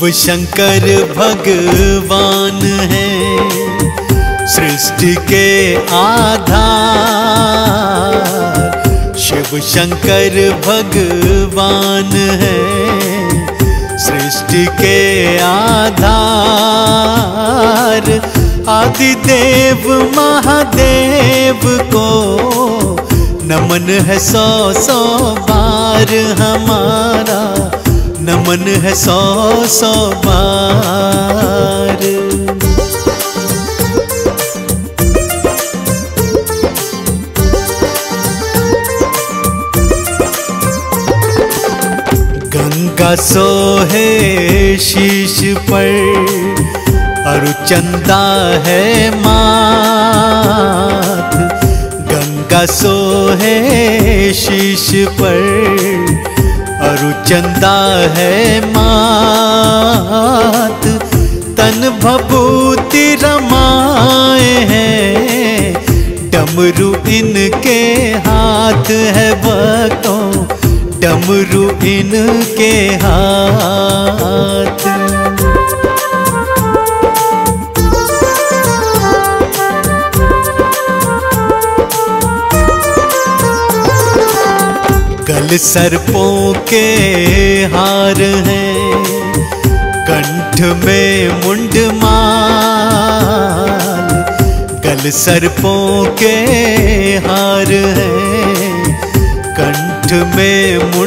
शिव शंकर भगवान है सृष्टि के आधार। शिव शंकर भगवान है सृष्टि के आधार। आदिदेव महादेव को नमन है 100-100 बार हमारा, नमन है 100-100 बार। गंगा सोहे शीश पर और चंदा है माथ। गंगा सोहे शीश पर और चंदा है मात। तन भभूति रमाए हैं डमरू इनके हाथ है भक्तों, डमरू इनके हाथ। गल सर्पों के हार हैं, कंठ में मुंडमाल। गल सर्पों के हार हैं, कंठ में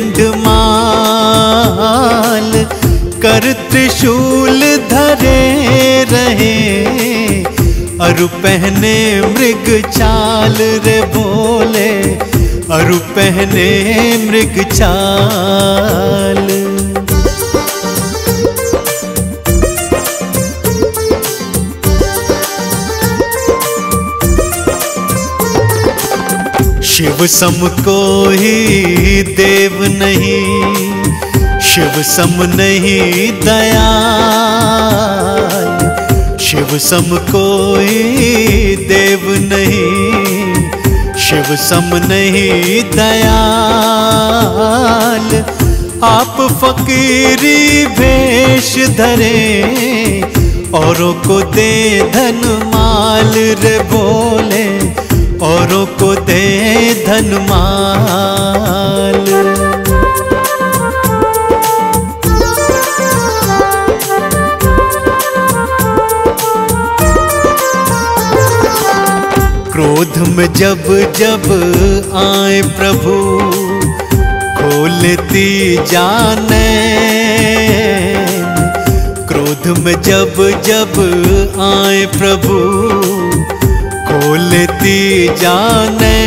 मुंडमाल। कर त्रिशूल धरे रहे और पहने मृग चाल रे बोले, और पहने मृग चाल। शिव सम कोई देव नहीं, शिव सम नहीं दयाल। शिव सम कोई देव नहीं, शिव सम नहीं दयाल। आप फकीरी भेष धरे औरों को दे धन माल रे बोले, औरों को दे धन माल। क्रोध में जब जब आए प्रभु खोलती जाने। क्रोध में जब जब आए प्रभु खोलती जाने।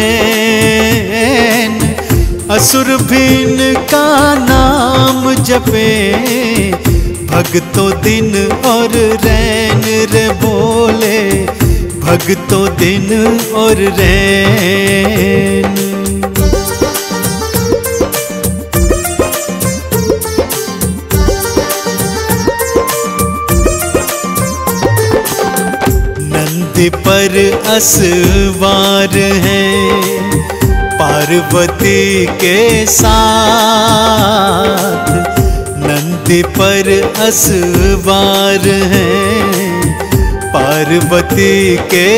असुर भीन का नाम जपे भक्तों दिन और रैन रे बोले, भक्तों दिन और रैन। नंदी पर असवार हैं पार्वती के साथ। नंदी पर असवार हैं पार्वती के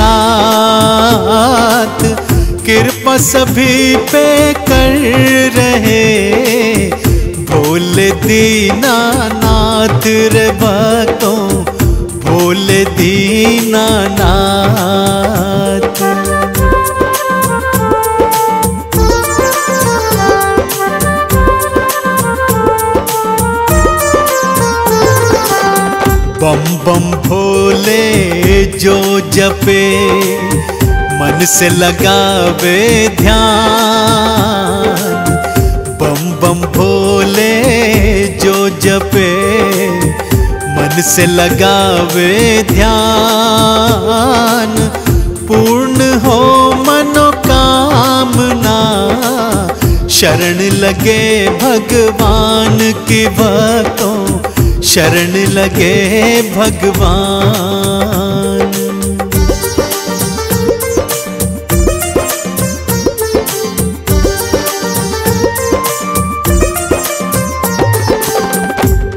साथ। कृपा सभी पे कर रहे भोले दीनानाथ रे भक्तों, भोले दीनानाथ। बम बम भोले जो जपे मन से लगावे ध्यान। बम बम भोले जो जपे मन से लगावे ध्यान। पूर्ण हो मनोकामना शरण लगे भगवान की भक्तों, शरण लगे भगवान।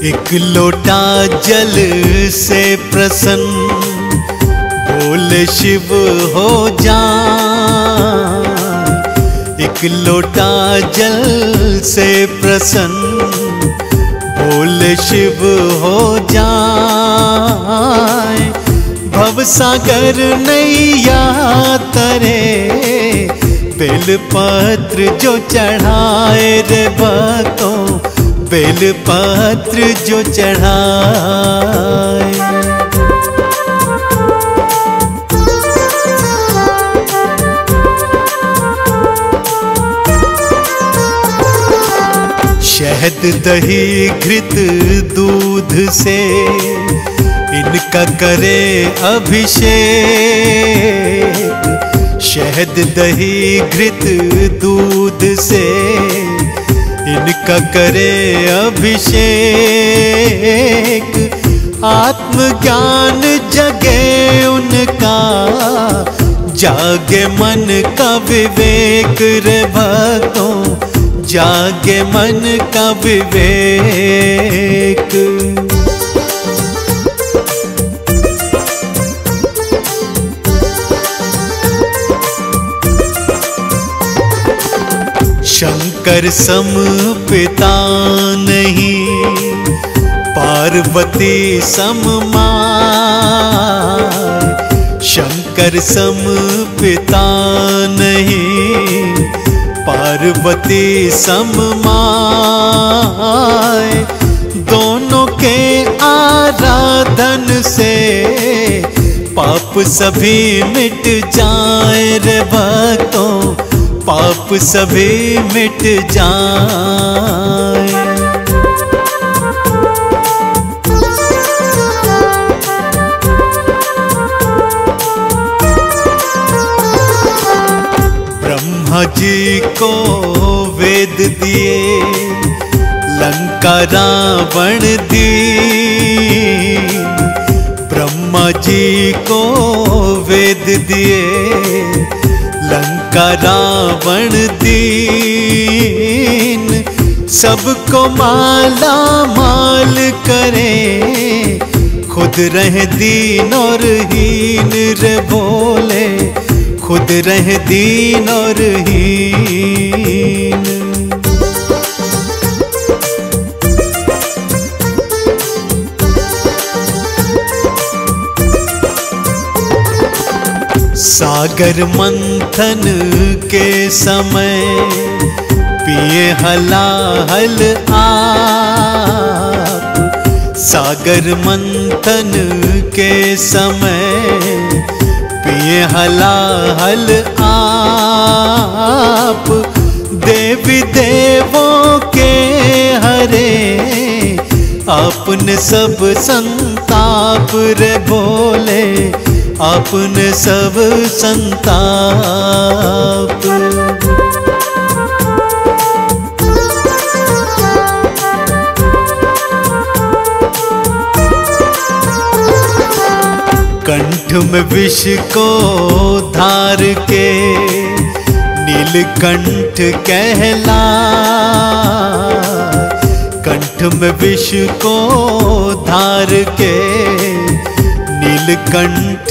एक लोटा जल से प्रसन्न बोले शिव हो जाए। एक लोटा जल से प्रसन्न बोले शिव हो जाए। भवसागर नैया तरे बेलपत्र जो चढ़ाए रे भक्तों, बेलपत्र जो चढ़ाए। शहद दही घृत दूध से इनका करे अभिषेक। शहद दही घृत दूध से इनका करे अभिषेक। आत्मज्ञान जगे उनका, जागे मन का विवेक रे भक्तों, जागे मन का विवेक। शंकर सम पिता नहीं, पार्वती सम माँ। शंकर सम पिता नहीं, पार्वती सम माय। दोनों के आराधन से पाप सभी मिट जाए रे भक्तों, पाप सभी मिट जाए। ब्रह्मा जी को वेद दिए, लंका रावण दीन। ब्रह्मा जी को वेद दिए, लंका रावण दीन। सबको माला माल करे, खुद रहे दीन और हीन रे भोले, खुद रहे दीन और हीन। सागर मंथन के समय पिए हलाहल आप। सागर मंथन के समय पिए हलाहल आप। देवी देवों के हरे आपने सब संताप रे भोले, आपने सब संताप। कंठ में विष को धार के नीलकंठ कहला। कंठ में विष को धार के नीलकंठ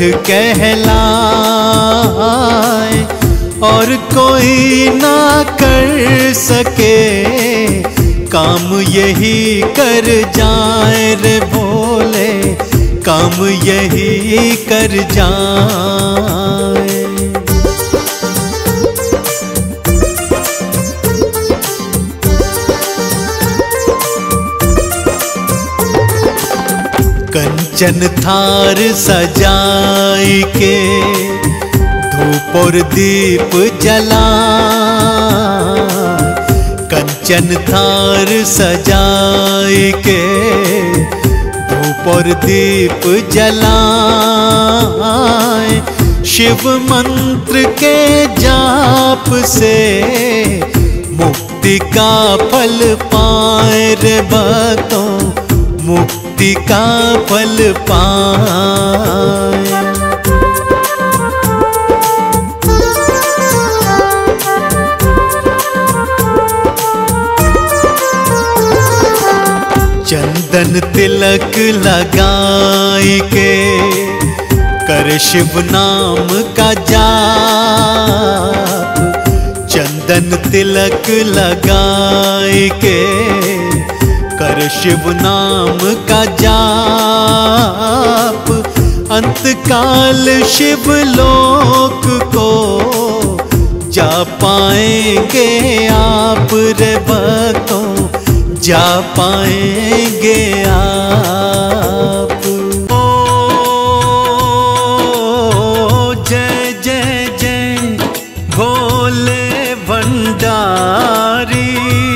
कहलाए। और कोई ना कर सके काम यही कर जाए रे भोले, काम यही कर जाए। कंचन थार सजाई के धूप और दीप जला। कंचन थार सजाई के धूप और दीप जलाए। शिव मंत्र के जाप से मुक्ति का फल पाए रे भक्तों, मुक्ति का फल पाए। चंदन तिलक लगाई के कर शिव नाम का जाप। चंदन तिलक लगाई के कर शिव नाम का जाप। अंतकाल शिव लोक को जा पाएंगे आप रे भक्तों, जा पाएंगे आप। ओ जय जय जय भोले भंडारी,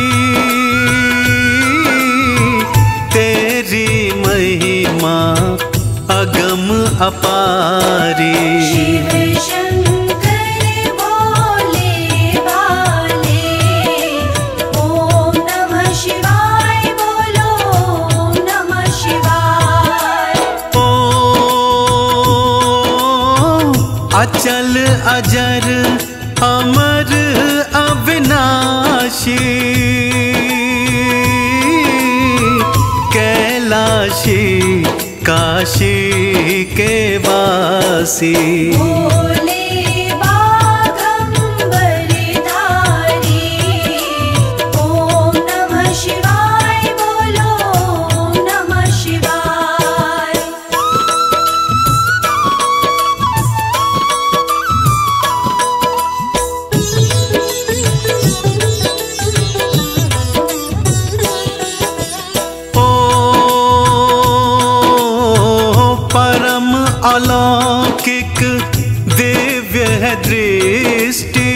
तेरी महिमा अगम अपारी। शिव शंकर भोले भाले, ओम नमः शिवाय बोलो, ओम नमः शिवाय। ओ अचल अजर अमर अविनाशी, कैलाशी काशी के वासी। भोले बागंबरधारी, ओम नमः शिवाय बोलो, ओम नमः शिवाय। परम अलौकिक दिव्य है दृष्टि,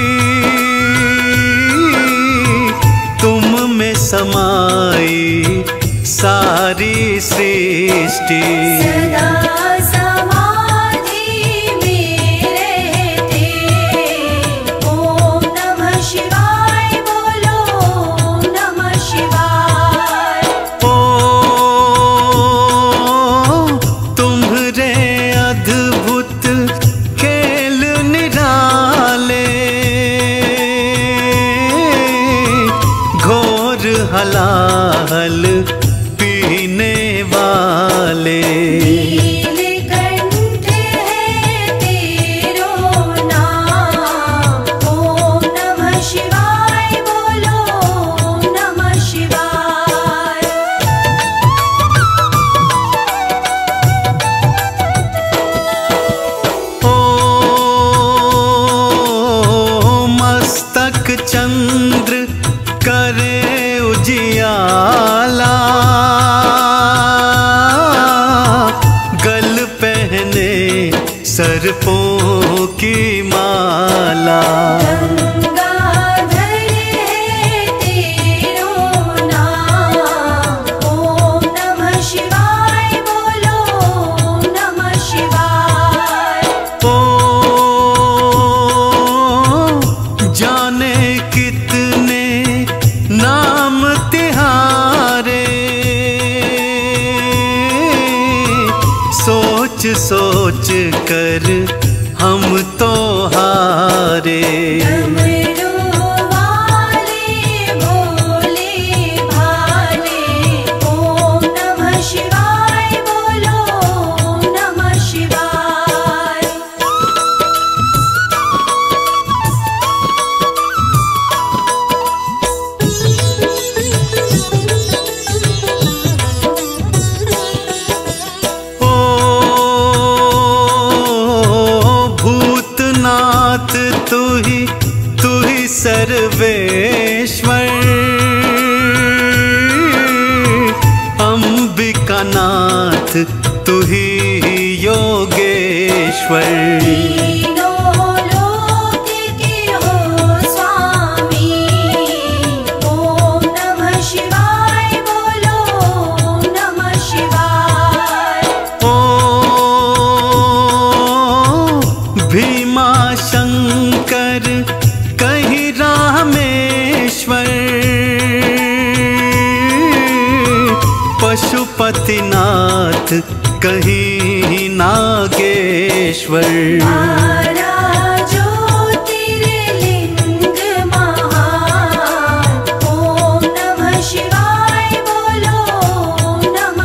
तुम में समाई सारी सृष्टि। सदा समाधि में रहते, ओम नमः शिवाय बोलो, ओम नमः शिवाय। ओ तुम्हरे अद्भुत खेल निराले, घोर हलाहल पीने वाले। नीलकंठ है तेरो नाम, ओम नमः शिवाय बोलो, ओम नमः शिवाय। ओ मस्तक चंद्र करे उजियाला, गल पहने सर्पों की माला। गंगाधर है तेरो नाम, ओम नमः शिवाय बोलो, ओम नमः शिवाय। ओ जाने कितने नाम तिहारे, सोच सोच कर हम तो हारे। डमरू वाले भोले भाले, ओम नमः शिवाय बोलो, ओम नमः शिवाय। ओ भूतनाथ तू ही सर्वेश्वर, अंबिकानाथ तू ही योगेश्वर। तीनों लोक के हो स्वामी, ओम नमः शिवाय बोलो, ओम नमः शिवाय। ओ भीमा शंकर कहीं रामेश्वर, पशुपतिनाथ कहीं नागेश्वर। 12 ज्योतिर्लिंग महान, ओम नमः शिवाय बोलो, ओम नमः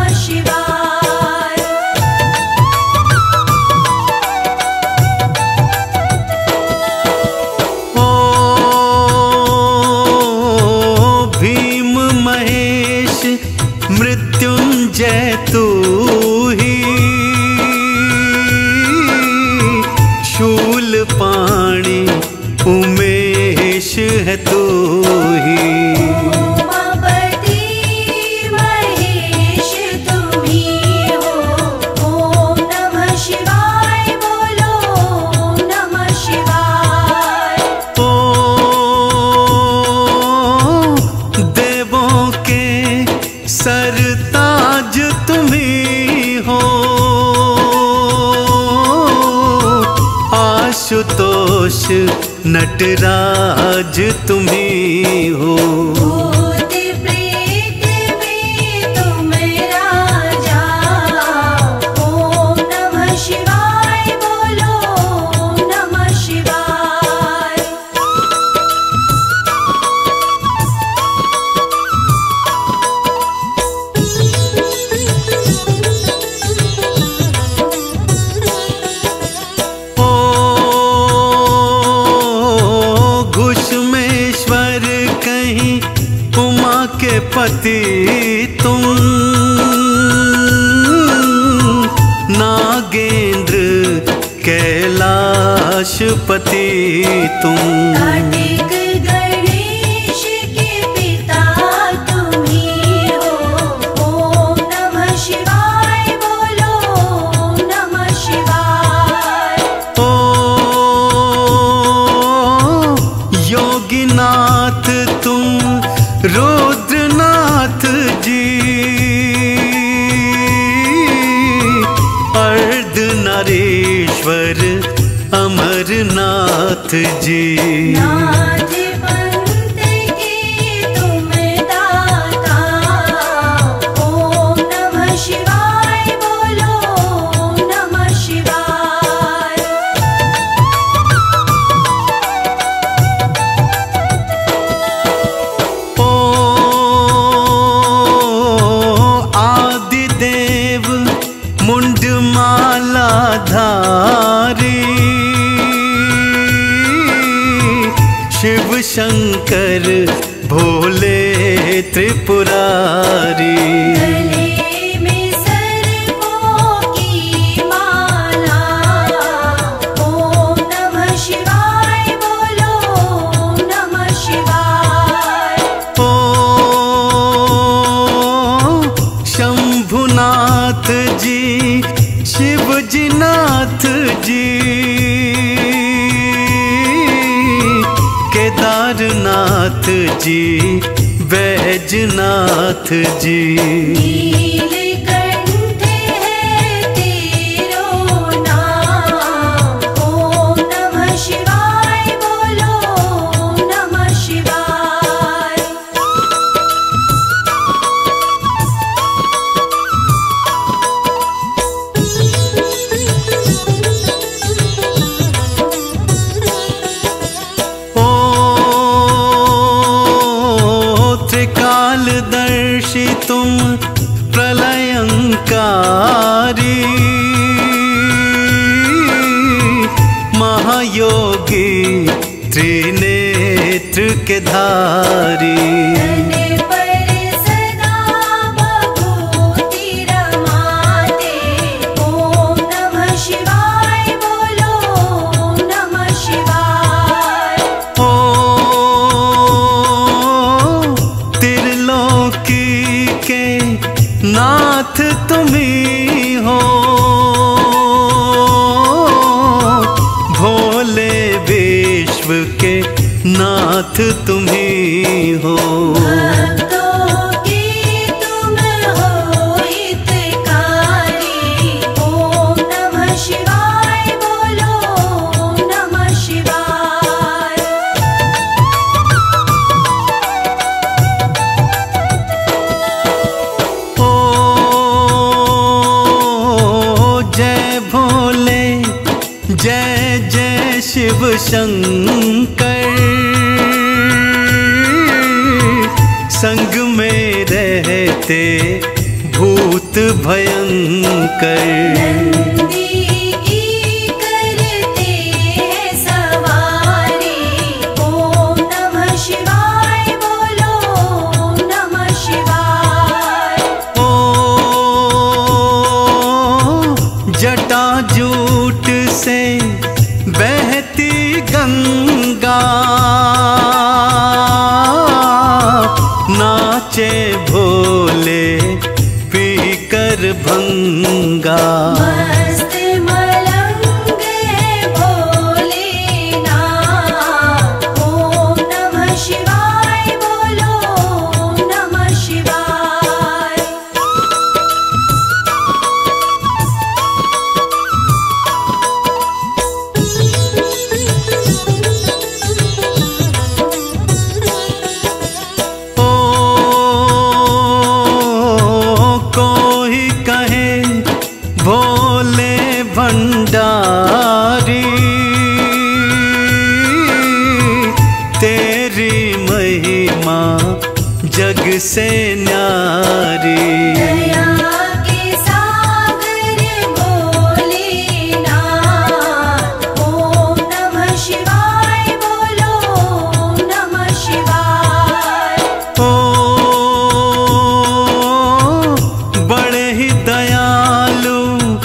उमेश है तू ही। उमापति महेश तुम ही हो। ओम नमः शिवाय बोलो, ओम नमः शिवाय। ओ देवों के सरताज तुम्ही हो। आशुतोष नटराज तुम्ही हो। भूत प्रेत में तुम राजा। ओम नमः शिवाय बोलो, ओम नमः शिवाय। घुष्मेश्वर कहीं उमा के पति तुम। नागेंद्र कैलाशपति तुम। कार्तिक गणेश के पिता तुम ही हो। ओम नमः शिवाय बोलो, ओम नमः शिवाय। ओ योगीनाथ तुम रुद्रनाथ जी। अर्धनारीश्वर अमरनाथ जी। नाथ पंथ के तुम दाता। ओम नमः शिवाय बोलो, ओम नमः शिवाय। ओ आदिदेव मुंडमाला धारी। शिव शंकर भोले त्रिपुरारी। गले में सर्पों की माला। ओम नमः शिवाय बोलो, ओम नमः शिवाय। ओ शंभुनाथ जी शिवजीनाथ जी। केदारनाथ जी बैजनाथ जी। नीलकंठ है तेरो नाम। ओम नमः शिवाय बोलो, ओम नमः शिवाय। त्रिकालदर्शी तुम प्रलयंकारी। महायोगी त्रिनेत्र के धारी। तन पर सदा भभूति रमाते। ओम नमः शिवाय बोलो, ओम नमः शिवाय। ओ त्रिलोकी के नाथ तुम्ही हो। भोले विश्व के नाथ तुम्ही हो। भक्तों के तुम हो हितकारी। ओम नमः शिवाय बोलो, ओम नमः शिवाय। ओ जय भोले जय जय शिव शंकर। संग में रहते भूत भयंकर। नंदी की करते हैं सवारी। ओम नमः शिवाय बोलो, ओम नमः शिवाय। ओ जटाजूट से बहती गंगा। भंगा नाचे भोले पीकर भंगा। मस्त मलंग भोलेनाथ, ओम नमः शिवाय बोलो नमः शिवाय। कोई कहे भोले भंडारी, तेरी महिमा जग से न्यारी। दया के सागर भोलेनाथ, ओम नमः शिवाय बोलो नमः शिवाय। ओ बड़े ही दयालु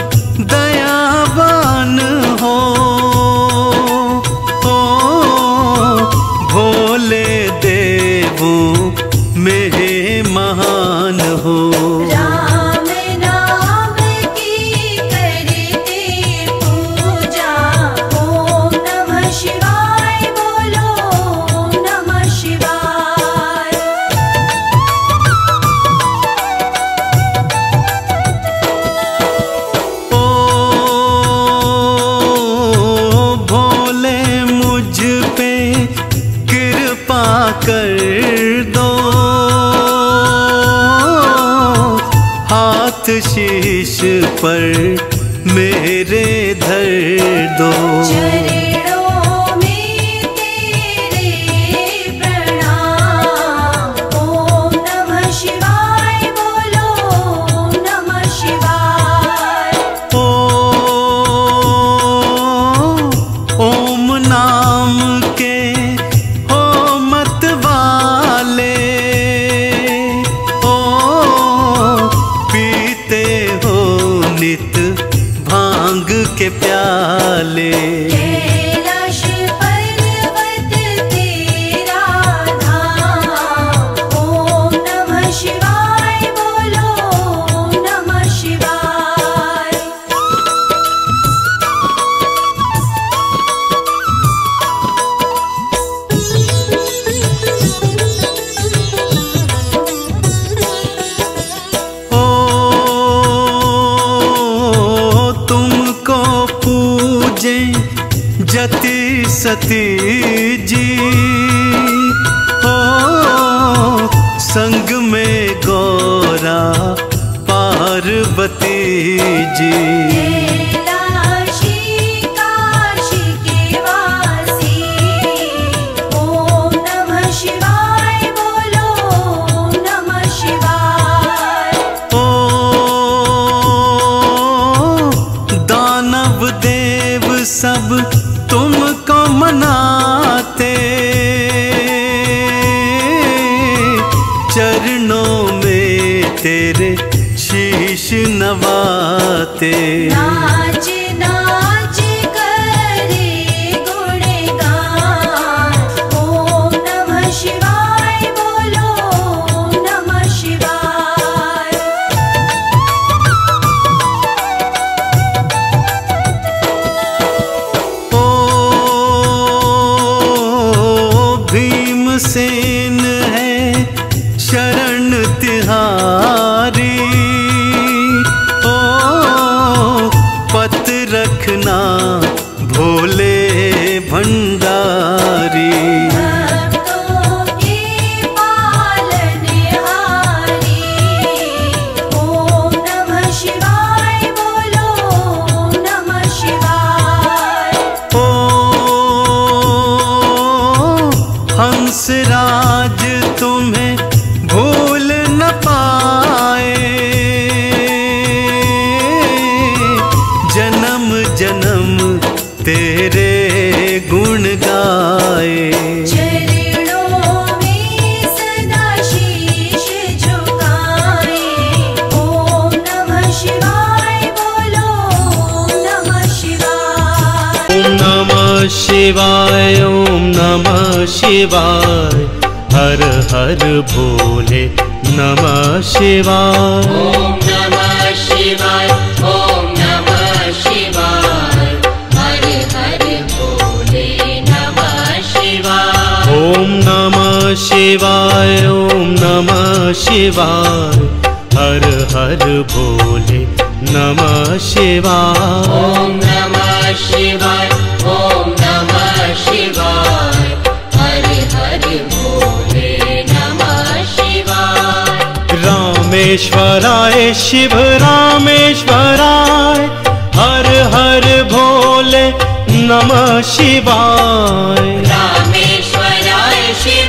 दयावान हो, ओ भोले देवों में महान हो। राम नाम की करते पूजा, ओम नमः शिवाय बोलो नमः शिवाय। ओ भोले मुझ पे कृपा कर दो, हाथ शीश पर मेरे धर दो। चरणों में तेरे प्रणाम, ओम नमः शिवाय बोलो नमः शिवाय। ओ ओम नाम के हो मत वाले, ओ पीते हो नित भांग के प्याले। कैलाश पर्वत तेरा धाम, ओम नमः शिवाय बोलो नमः शिवाय। ओ तुमको पूजे जति सती जी, ओ संग में गौरा पार्वती जी। कैलाशी काशी के वासी, ओम नमः शिवाय बोलो नमः शिवाय। ओ दानव देव सब तुमको मनाते, चरणों में तेरे शीश नवाते। नाच नाच करे गुणगान, ओम नमः शिवाय बोलो नमः शिवाय। ओ भीमसेन है शरण तिहारी, ओ पत रखना भोले भंडारी। भक्तों के पालनहारी, ओम नमः शिवाय बोलो नमः शिवाय। ओ हंसराज तुम्हें भूल न पाए, जन्म जन्म तेरे गुण गाए। चरणों में सदा शीश झुकाए, ओम नमः शिवाय बोलो नमः शिवाय। ओम नमः शिवाय, ओम नमः शिवाय। हर हर भोले नमः शिवाय। ओम नमः शिवाय, ओम नमः शिवाय। हर हर भोले नमः शिवाय। ओम नमः शिवाय, ओम नमः शिवाय। हर हर भोले नमः शिवाय। ओम नमः शिवाय, ओम नमः शिवाय। हर हर भोले नमः शिवाय। रामेश्वराय शिव रामेश्वराय। हर हर भोले नमः शिवाय। रामेश्वराय शिव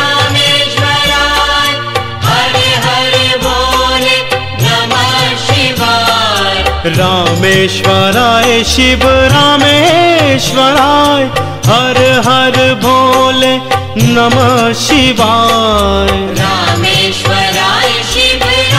रामेश्वराय। हर हर भोले नमः शिवाय। रामेश्वराय शिव रामेश्वराय। हर हर भोले नमः शिवाय। रामेश्वराय शिव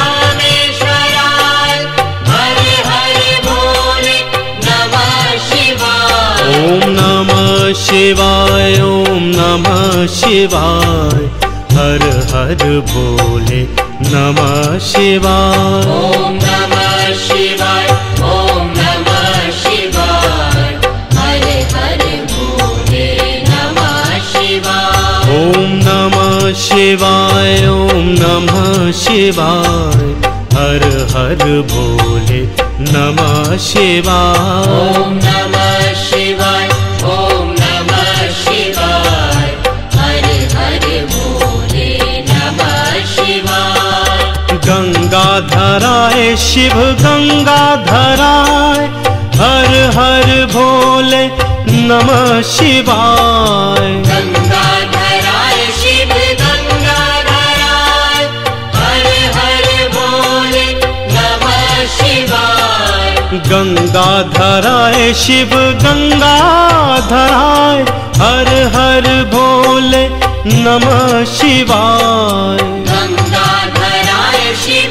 रामेश्वराय। हर हर भोले नमः शिवाय। ओम नमः शिवाय, ओम नमः शिवाय। हर हर भोले नमः शिवाय। ओम नमः शिवाय, ओम नमः शिवाय। हर हर भोले नमः शिवाय। ओम नमः शिवाय, ओम नमः शिवाय। हर हर भोले नमः शिवाय। ओम नमः शिवाय, ओम नमः शिवाय। हर हर भोले नमः शिवाय। गंगाधराय शिव गंगाधराय। हर हर भोले नमः शिवाय। गंगाधराय शिव गंगाधराय। हर हर भोले नमः शिवाय। गंगाधराय शिव गंगाधराय। हर हर भोले नमः शिवाय। गंगाधराय शिव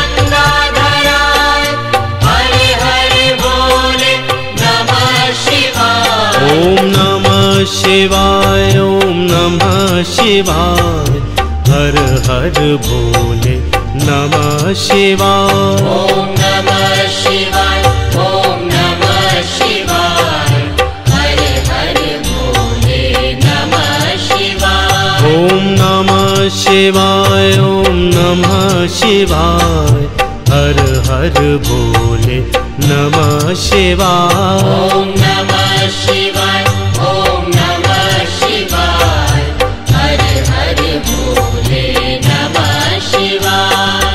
गंगाधराय। हर हर भोले नमः शिवाय। ओम नमः शिवाय, ओम नमः शिवाय। हर हर भोले नमः शिवाय। ओम नमः शिवाय, ओम नमः शिवाय। हर हर भोले नमः शिवाय। ओम नमः शिवाय, ओम नमः शिवाय। हर हर भोले नमः शिवाय। ओम नमः शिवाय, ओम नमः शिवाय। हर हर भोले नमः शिवाय।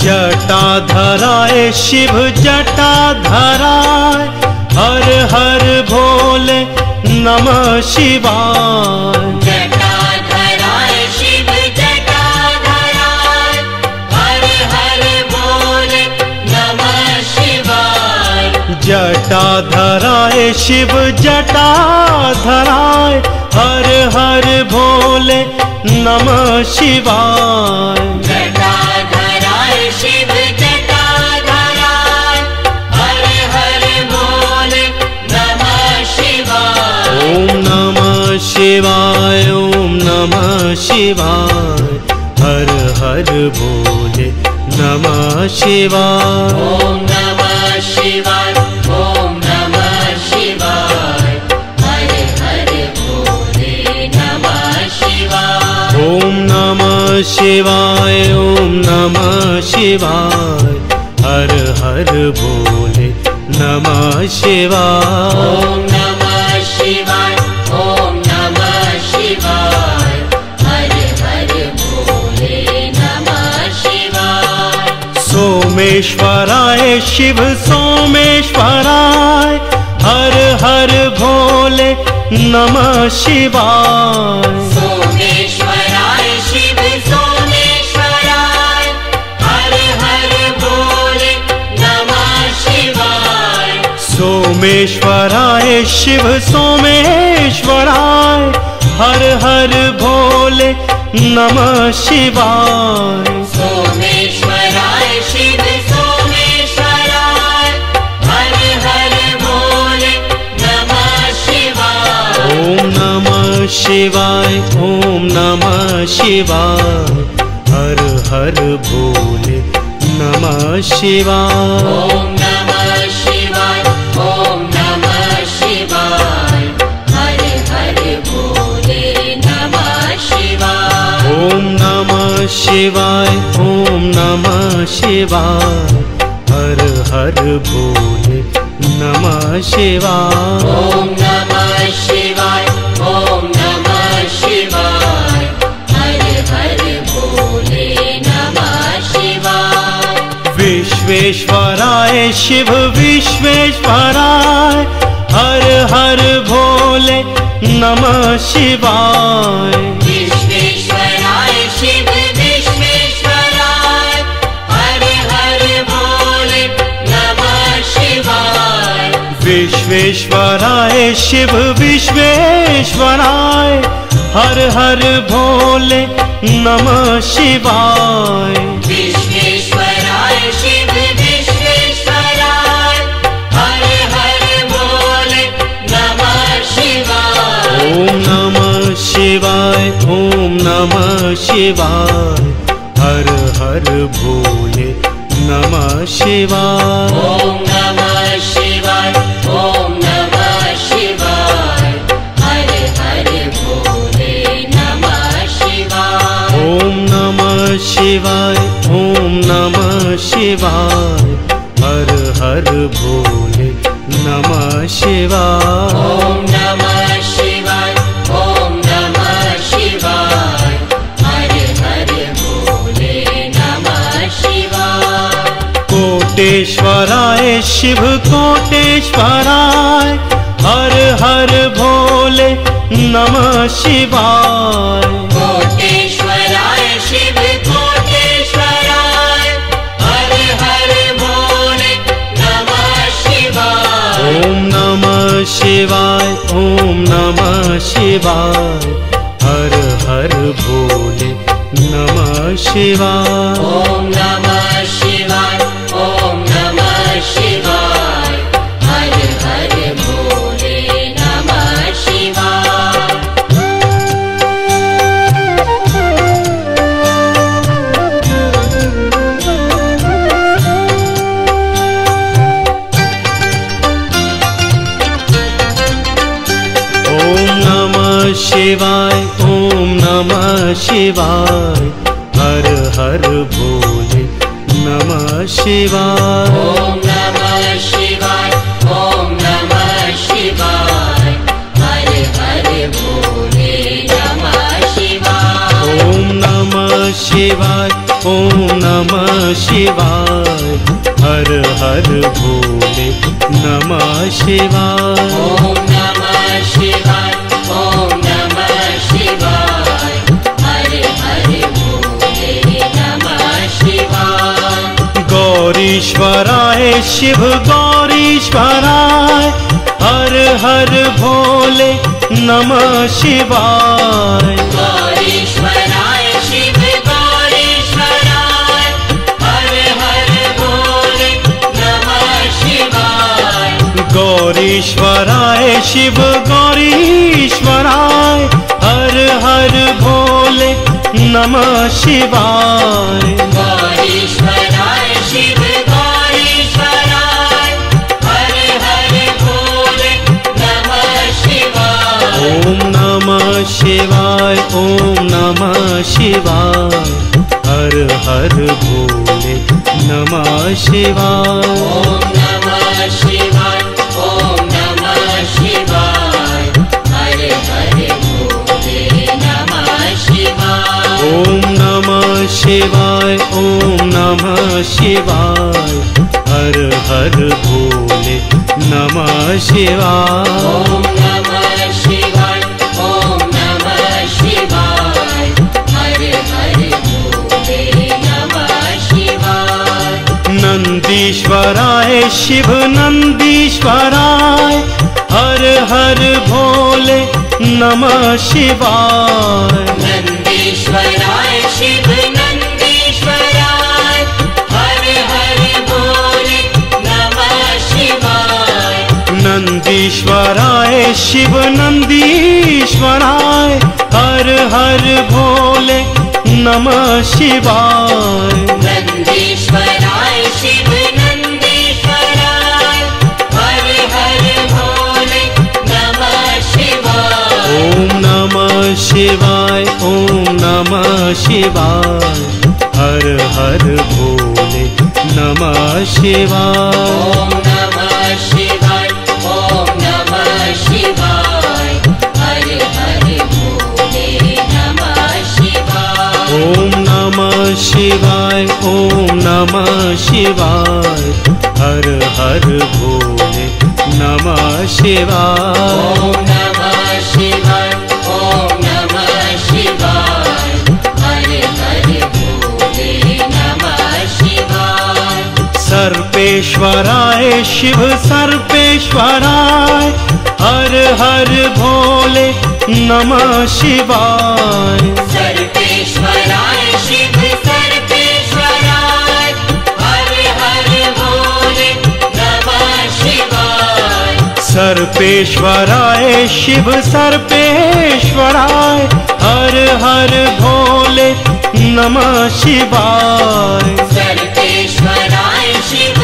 जटाधराय शिव जटाधराय। हर हर भोले नमः शिवाय। जटाधराय शिव जटाधराय। हर हर भोले नमः शिवाय। जटाधराय शिव जटाधराय। हर हर भोले नमः शिवाय। जटाधराय शिव जटाधराय। हर हर भोले नमः शिवाय। ओम नमः शिवाय, ओम नमः शिवाय। हर हर भोले नमः शिवाय। ओम नमः शिवाय, ओम नमः शिवाय। हर हर भोले नमः शिवाय। ओम नमः शिवाय, ओम नमः शिवाय। हर हर भोले नमः शिवाय। ओम नमः शिवाय, ओम नमः शिवाय। हर हर भोले नमः शिवाय। सोमेश्वराय शिव सोमेश्वराय। हर हर भोले नमः शिवाय। सोमेश्वराय शिव सोमेश्वराय। हर हर भोले नमः शिवाय। सोमेश्वराय शिव सोमेश्वराय। हर हर भोले नमः शिवाय। सोमेश्वराय शिव सोमेश्वराय। हर हर भोले नमः शिवाय। ओम नमः शिवाय, ओम नमः शिवाय, हर हर भोले नमः शिवाय। ओम नमः शिवाय, ओम नमः शिवाय, हर हर भोले नमः शिवाय। ओम नमः शिवाय, ओम नमः शिवाय, हर हर भोले नमः शिवाय। ओम नमः शिवाय, ओम नमः शिवाय, हर हर भोले नमः शिवाय। विश्वेश्वराय शिव विश्वेश्वराय, हर हर भोले नमः शिवाय। विश्वेश्वराय शिव विश्वेश्वराय, हर हर भोले नमः शिवाय। विश्वेश्वराय शिव विश्वेश्वराय, हर हर भोले नमः शिवाय। विश्वेश्वराय शिव विश्वेश्वराय, हर हर भोले नमः शिवाय। ओम नमः शिवाय, ओम नमः शिवाय, हर हर भोले नमः शिवाय। ओम नमः शिवाय, ओम नमः शिवाय, हर हर भोले नमः शिवाय। ओम नमः शिवाय, ओम नमः शिवाय, हर हर भोले नमः शिवाय। ओम नमः शिवाय, ओम नमः शिवाय, हर हर भोले नमः शिवाय। कोटेश्वराय शिव कोटेश्वराय, हर हर भोले नमः शिवाय। कोटेश्वराय शिव कोटेश्वराय, हर हर भोले नमः शिवाय। ओम नमः शिवाय, ओम नमः शिवाय, हर हर भोले नमः शिवाय। ओम नमः शिवाय, ओम नमः शिवाय, हर हर भोले नमः शिवाय। ओम नमः शिवाय, ओम नमः शिवाय, हर हर भोले नमः शिवाय। ओम नमः शिवाय, ओम नमः शिवाय, हर हर भोले नमः शिवाय। ओम नमः शिवाय, ओम नमः शिवाय, हर हर भोले नमः शिवाय। ओम नमः शिवाय, ओम नमः शिवाय, हर हर भोले नमः शिवाय। गौरीश्वराय शिव गौरीश्वराय, हर हर भोले नमः शिवाय। गौरीश्वराय शिव गौरीश्वराय, हर हर भोले नमः शिवाय। गौरीश्वराय शिव गौरीश्वराय, हर हर भोले नमः शिवाय। गौरीश्वराय शिव गौरीश्वराय, हर हर भोले नमः शिवाय। ओम नमः शिवाय, ओम नमः शिवाय, हर हर भोले नमः शिवाय। ओम नमः शिवाय, ओम नमः शिवाय, हर हर भोले नमः शिवाय। ओम नमः शिवाय, ओम नमः शिवाय, हर हर भोले नमः शिवाय। ओम नमः शिवाय, ओम नमः शिवाय, हर हर भोले नमः शिवाय। नंदीश्वराय शिव नंदीश्वराय, हर हर भोले नमः शिवाय। नंदीश्वराय शिव नंदीश्वराय, हर हर भोले नमः शिवाय। नंदीश्वराय शिव नंदीश्वराय, हर हर भोले नमः शिवाय। नंदीश्वराय शिव नंदीश्वराय, हर हर भोले नमः शिवाय। ओम नमः शिवाय, ओम नमः शिवाय, हर हर भोले नमः शिवाय। ओम नमः शिवाय, ओम नमः शिवाय, हर हर भोले नमः शिवाय। ओम नमः शिवाय, ओम नमः शिवाय, हर हर भोले नमः शिवाय। ओम नमः शिवाय, ओम नमः शिवाय, हर हर भोले नमः शिवाय। सर्पेश्वराय शिव सर्पेश्वराय, हर हर भोले नमः शिवाय। सर्पेश्वराय शिव सर्पेश्वराय, हर हर भोले नमः शिवाय। सर्पेश्वराय शिव सर्पेश्वराय, हर हर भोले नमः शिवाय। सर्पेश्वराय शिव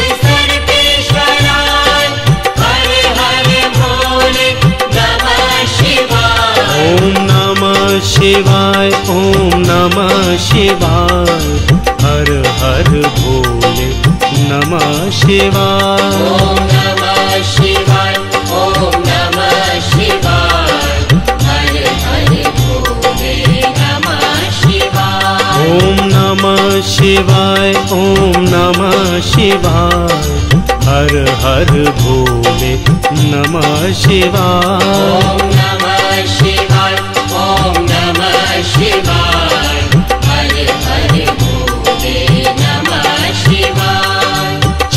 सर्पेश्वराय, हर हर भोले नमः शिवाय। ओम नमः शिवाय, ओम नमः शिवाय, हर हर भोले नमः शिवाय। ओम नमः शिवाय, ओम नमः शिवाय, हर हर भोले नमः शिवाय। ओम नमः शिवाय, ओम नमः शिवाय, हर हर भोले नमः शिवाय। ओम नमः शिवाय, ओम नमः शिवाय, हर हर भोले नमः शिवाय।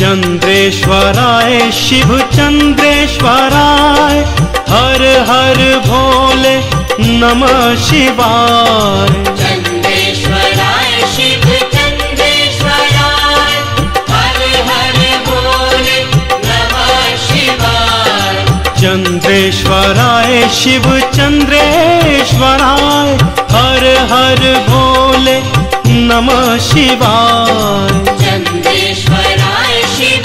चंद्रेश्वराय शिव चंद्रेश्वराय, हर हर भोले नमः शिवाय। चंद्रेश्वराय शिव चंद्रेश्वराय, हर हर भोले नमः शिवाय। चंद्रेश्वराय शिव चंद्रेश्वराय, हर हर भोले नमः शिवाय। चंद्रेश्वराय शिव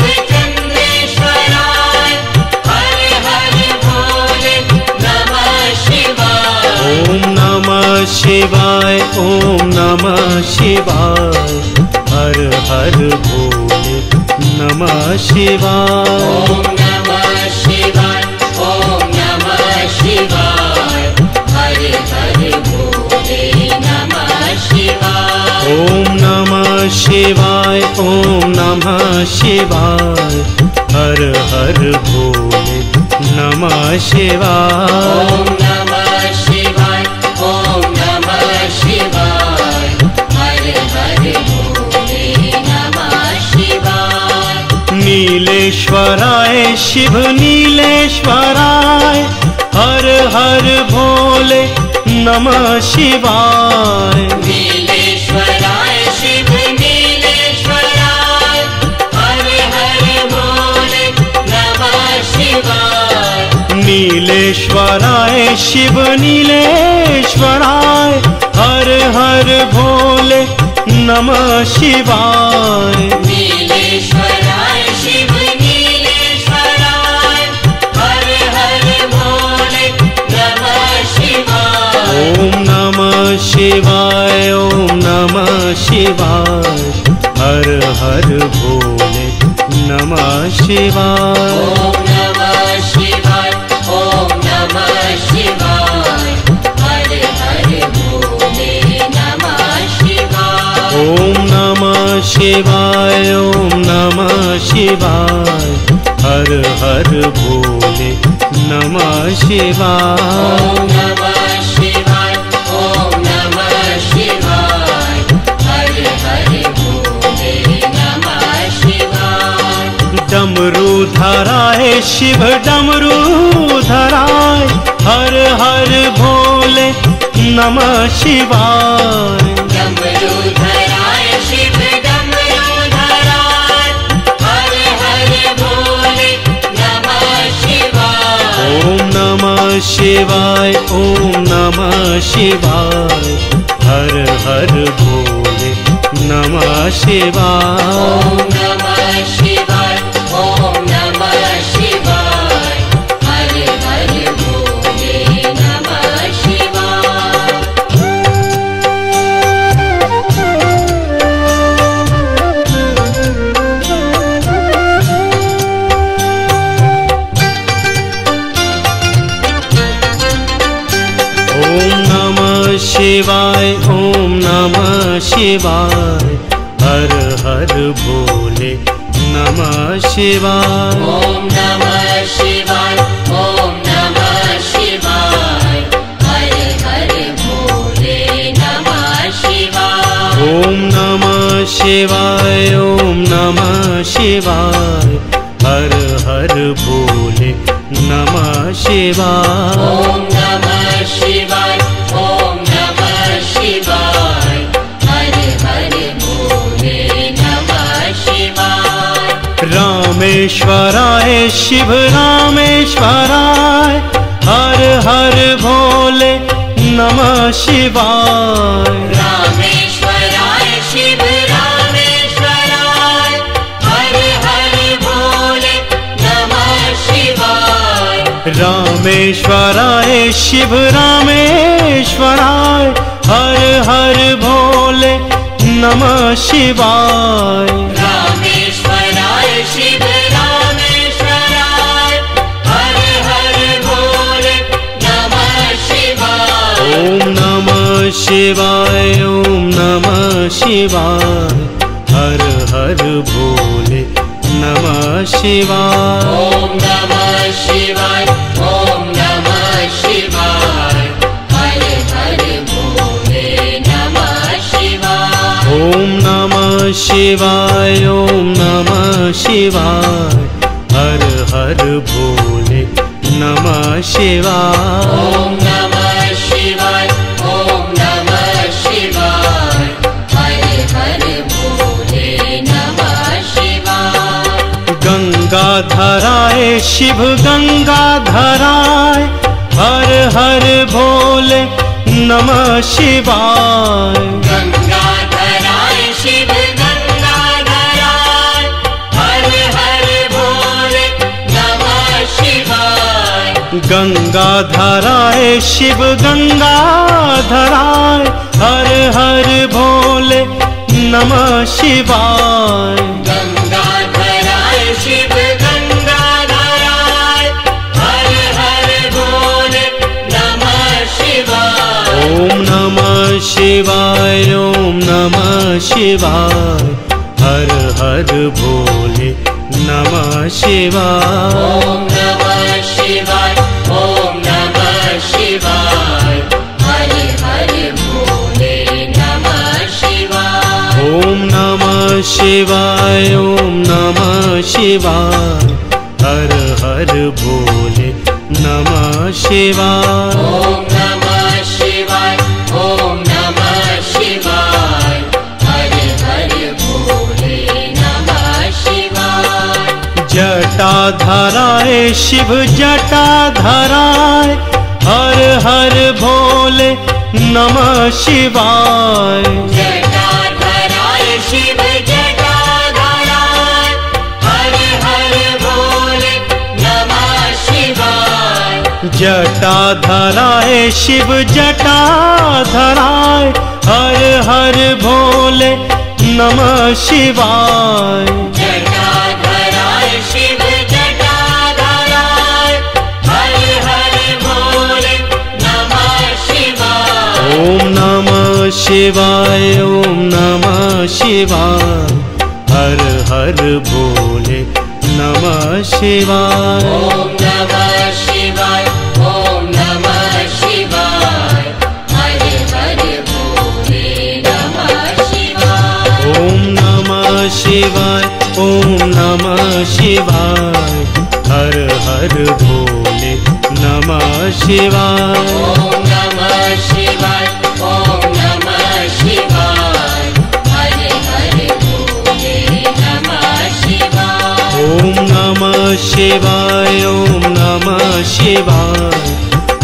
चंद्रेश्वराय, हर हर भोले नमः शिवाय। ओम नमः शिवाय, ओम नमः शिवाय, हर हर भोले नमः शिवाय। ओम नमः शिवाय, ओम नमः शिवाय, हर हर भोले नमः शिवाय। ओम नमः शिवाय, ओम नमः शिवाय, हर हर भोले नमः शिवाय। ओम नमः शिवाय, ओम नमः शिवाय, हर हर भोले नमः शिवाय। नीलेश्वराय शिव नीलेश्वराय, हर हर भोले नमः शिवाय। नीलेश्वराय शिव नीलेश्वराय, हर हर भोले नमः शिवाय। नीलेश्वराय शिव नीलेश्वराय, हर हर भोले नमः शिवाय। नीलेश्वराय शिव नीलेश्वराय, हर हर भोले नमः शिवाय। ओम नमः शिवाय, ओम नमः शिवाय, हर हर भोले नमः शिवाय। ओम नमः शिवाय, ओम नमः शिवाय, हर हर भोले नमः शिवाय। ओम नमः शिवाय, ओम नमः शिवाय, हर हर भोले नमः शिवाय। ओम नमः शिवाय, ओम नमः शिवाय, हर हर भोले नमः शिवाय। डमरूधराय शिव डमरूधराय, हर हर भोले नमः शिवाय। डमरूधराय शिव डमरूधराय, हर हर भोले नमः शिवाय। ओम नमः शिवाय, ओम नमः शिवाय, हर हर भोले नमः शिवाय। ओम नमः शिवाय, ओम नमः शिवाय, हर हर भोले नमः शिवाय। ओम नमः शिवाय, ओम नमः शिवाय, हर हर भोले नमः शिवाय। ओम नमः शिवाय, ओम नमः शिवाय, हर हर भोले नमः शिवाय। ओम नमः शिवाय, ओम नमः शिवाय, हर हर भोले नमः शिवाय। ओम नमः शिवाय, ओम नमः शिवाय, हर हर भोले नमः शिवाय। रामेश्वराय शिव रामेश्वराय, हर हर भोले नमः शिवाय। रामेश्वराय शिव रामेश्वराय, हर हर भोले नमः शिवाय। रामेश्वराय शिव रामेश्वराय, हर हर भोले नमः शिवाय। रामेश्वराय शिव रामेश्वराय, हर हर भोले नमः शिवाय। ओम नमः शिवाय, ओम नमः शिवाय, हर हर भोले नमः शिवाय। ओम नमः शिवाय, ओम नमः शिवाय, हर हर भोले नमः शिवाय। ओम नमः शिवाय, ओम नमः शिवाय, हर हर भोले नमः शिवाय। ओम नमः शिवाय, ओम नमः शिवाय, हर हर भोले नमः शिवाय। गंगाधराय शिव गंगाधराय, हर हर भोले नमः शिवाय। गंगाधराय शिव गंगाधराय, हर हर भोले नमः शिवाय। गंगाधराय शिव गंगाधराय, हर हर भोले नमः शिवाय। गंगाधराय शिव गंगाधराय, हर हर भोले नमः शिवाय। ओम नमः शिवाय, ओम नमः शिवाय, हर हर भोले नमः शिवाय। ओम नमः शिवाय, ओम नमः शिवाय, हर हर भोले नमः शिवाय। ओम नमः शिवाय, ओम नमः शिवाय, हर हर भोले नमः शिवाय। ओम नमः शिवाय, ओम नमः शिवाय, हर हर भोले नमः शिवाय। जटाधराय शिव जटाधराय, हर हर भोले नमः शिवाय। जटाधराय शिव जटाधराय, हर हर भोले नमः शिवाय। जटाधराय शिव जटाधराय, हर हर भोले नमः शिवाय। जटाधराय शिव जटाधराय, हर हर भोले नमः शिवाय। ओम नमः शिवाय, ओम नमः शिवाय, हर हर भोले नमः शिवाय। ओम नमः शिवाय, ओम नमः शिवाय, हर हर भोले नमः शिवाय। ओम नमः शिवाय, ओम नमः शिवाय, हर हर भोले नमः शिवाय। ओम नमः शिवाय, ओम नमः शिवाय, हर हर भोले नमः शिवाय। ओम नमः शिवाय, ओम नमः शिवाय,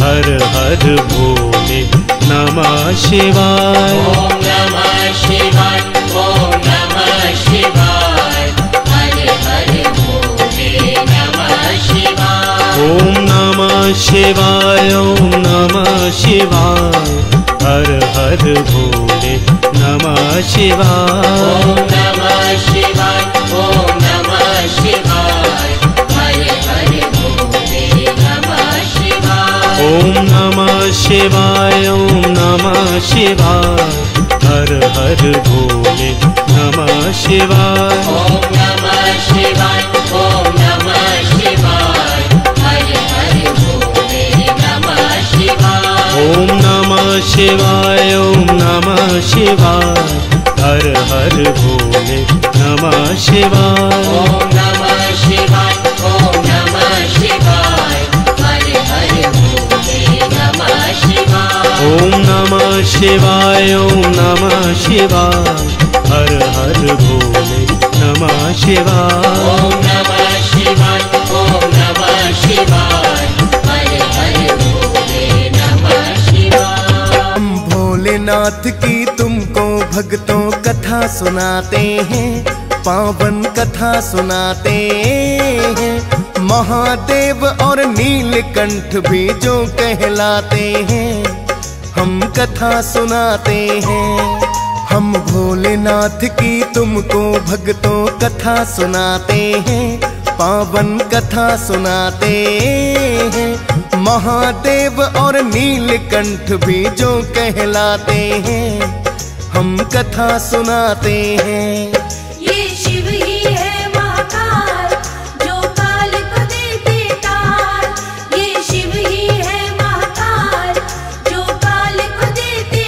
शिवाय। ओम नमः शिवाय, ओम नमः शिवाय, हर हर भोले नमः शिवाय। ओम नमः शिवाय, ओम नमः शिवाय, हर हर भोले नमः शिवाय। ओम नमः शिवाय, ओम नमः शिवाय, हर हर भोले नमः शिवाय। ओम नमः शिवाय, ओम नमः शिवाय, हर हर भोले नमः शिवाय। ओम नमः शिवाय, ओम नमः शिवाय, हर हर भोले नमः शिवाय। ओम नमः शिवाय, ओम नमः शिवाय, हर हर भोले नमः शिवाय। ओम नमः शिवाय, ओम नमः शिवाय, हर हर भोले नमः शिवाय। ओम नमः शिवाय, ओम नमः शिवाय, हर हर भोले नमः शिवाय। ओम नमः शिवाय, ओम नमः शिवाय, हर हर भोले नमः शिवाय। हम भोलेनाथ की तुमको भक्तों कथा सुनाते हैं, पावन कथा सुनाते हैं। महादेव और नीलकंठ भी जो कहलाते हैं, हम कथा सुनाते हैं। हम भोलेनाथ की तुमको भक्तों कथा सुनाते हैं, पावन कथा सुनाते हैं। महादेव और नीलकंठ भी जो कहलाते हैं, हम कथा सुनाते हैं। ये शिव ही है महाकाल, जो काल को देते टाल। ये शिव ही है महाकाल, जो काल को देते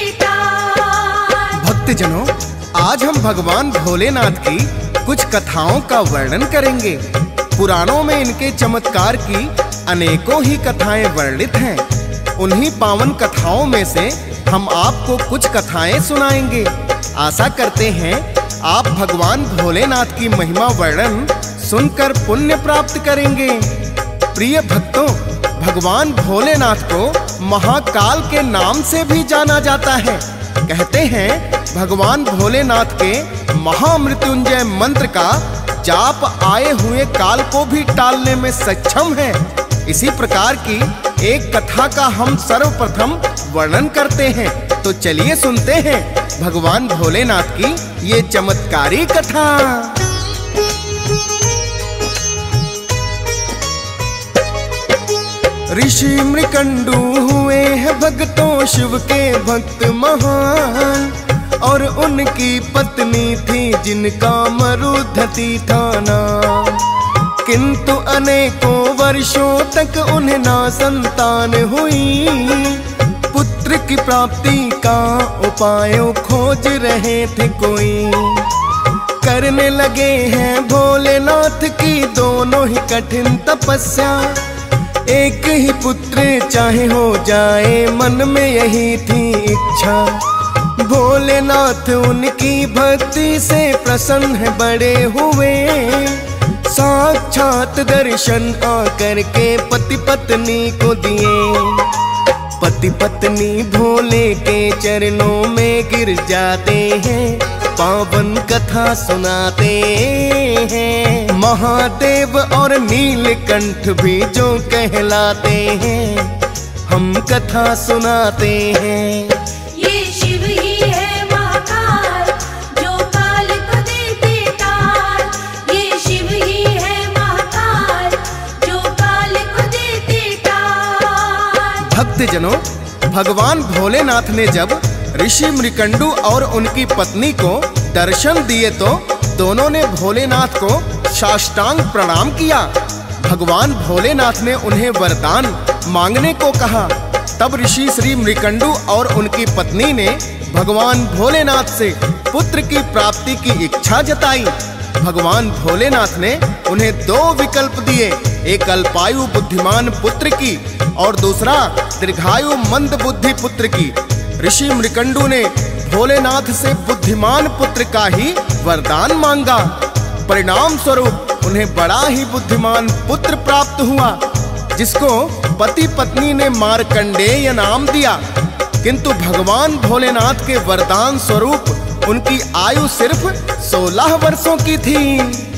टाल। भक्तजनों, आज हम भगवान भोलेनाथ की कुछ कथाओं का वर्णन करेंगे। पुराणों में इनके चमत्कार की अनेकों ही कथाएं वर्णित हैं। उन्हीं पावन कथाओं में से हम आपको कुछ कथाएं सुनाएंगे। आशा करते हैं आप भगवान भोलेनाथ की महिमा वर्णन सुनकर पुण्य प्राप्त करेंगे। प्रिय भक्तों, भगवान भोलेनाथ को महाकाल के नाम से भी जाना जाता है। कहते हैं भगवान भोलेनाथ के महामृत्युंजय मंत्र का जाप आए हुए काल को भी टालने में सक्षम है। इसी प्रकार की एक कथा का हम सर्वप्रथम वर्णन करते हैं। तो चलिए सुनते हैं भगवान भोलेनाथ की ये चमत्कारी कथा। ऋषि मृकंडू हुए हैं भक्तों शिव के भक्त महान, और उनकी पत्नी थी जिनका मरुधति था नाम। किंतु अनेकों वर्षों तक उन्हें ना संतान हुई। पुत्र की प्राप्ति का उपाय खोज रहे थे कोई। करने लगे हैं भोलेनाथ की दोनों ही कठिन तपस्या। एक ही पुत्र चाहे हो जाए, मन में यही थी इच्छा। भोलेनाथ उनकी भक्ति से प्रसन्न है बड़े हुए। साक्षात दर्शन आकर के पति पत्नी को दिए। पति पत्नी भोले के चरणों में गिर जाते हैं, पावन कथा सुनाते हैं। महादेव और नीलकंठ भी जो कहलाते हैं, हम कथा सुनाते हैं। ये शिव ही है महाकाल, जो काल को देते टाल। ये शिव ही है महाकाल, जो काल को देते टाल। भक्तजनों, भगवान भोलेनाथ ने जब ऋषि मृकंडू और उनकी पत्नी को दर्शन दिए तो दोनों ने भोलेनाथ को साष्टांग प्रणाम किया। भगवान भोलेनाथ ने उन्हें वरदान मांगने को कहा। तब ऋषि श्री मृकंडू और उनकी पत्नी ने भगवान भोलेनाथ से पुत्र की प्राप्ति की इच्छा जताई। भगवान भोलेनाथ ने उन्हें दो विकल्प दिए, एक अल्पायु बुद्धिमान पुत्र की और दूसरा दीर्घायु मंद बुद्धि पुत्र की। ऋषि मृकंडू ने भोलेनाथ से बुद्धिमान पुत्र का ही वरदान मांगा। परिणाम स्वरूप उन्हें बड़ा ही बुद्धिमान पुत्र प्राप्त हुआ, जिसको पति पत्नी ने मार्कंडेय नाम दिया। किंतु भगवान भोलेनाथ के वरदान स्वरूप उनकी आयु सिर्फ 16 वर्षों की थी।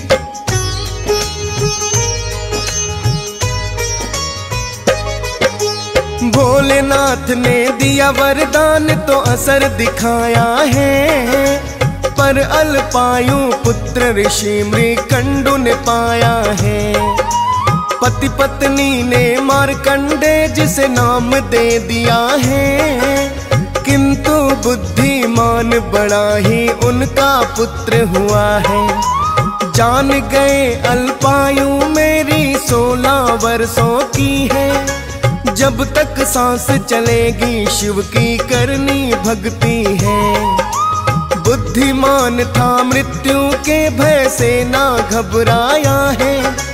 भोलेनाथ ने दिया वरदान तो असर दिखाया है, पर अल्पायु पुत्र ऋषि मृकंडु ने पाया है। पति पत्नी ने मार्कंडेय जिसे नाम दे दिया है, किंतु बुद्धिमान बड़ा ही उनका पुत्र हुआ है। जान गए अल्पायु मेरी 16 वर्षों की है, जब तक सांस चलेगी शिव की करनी भक्ति है। बुद्धिमान था मृत्यु के भय से ना घबराया है,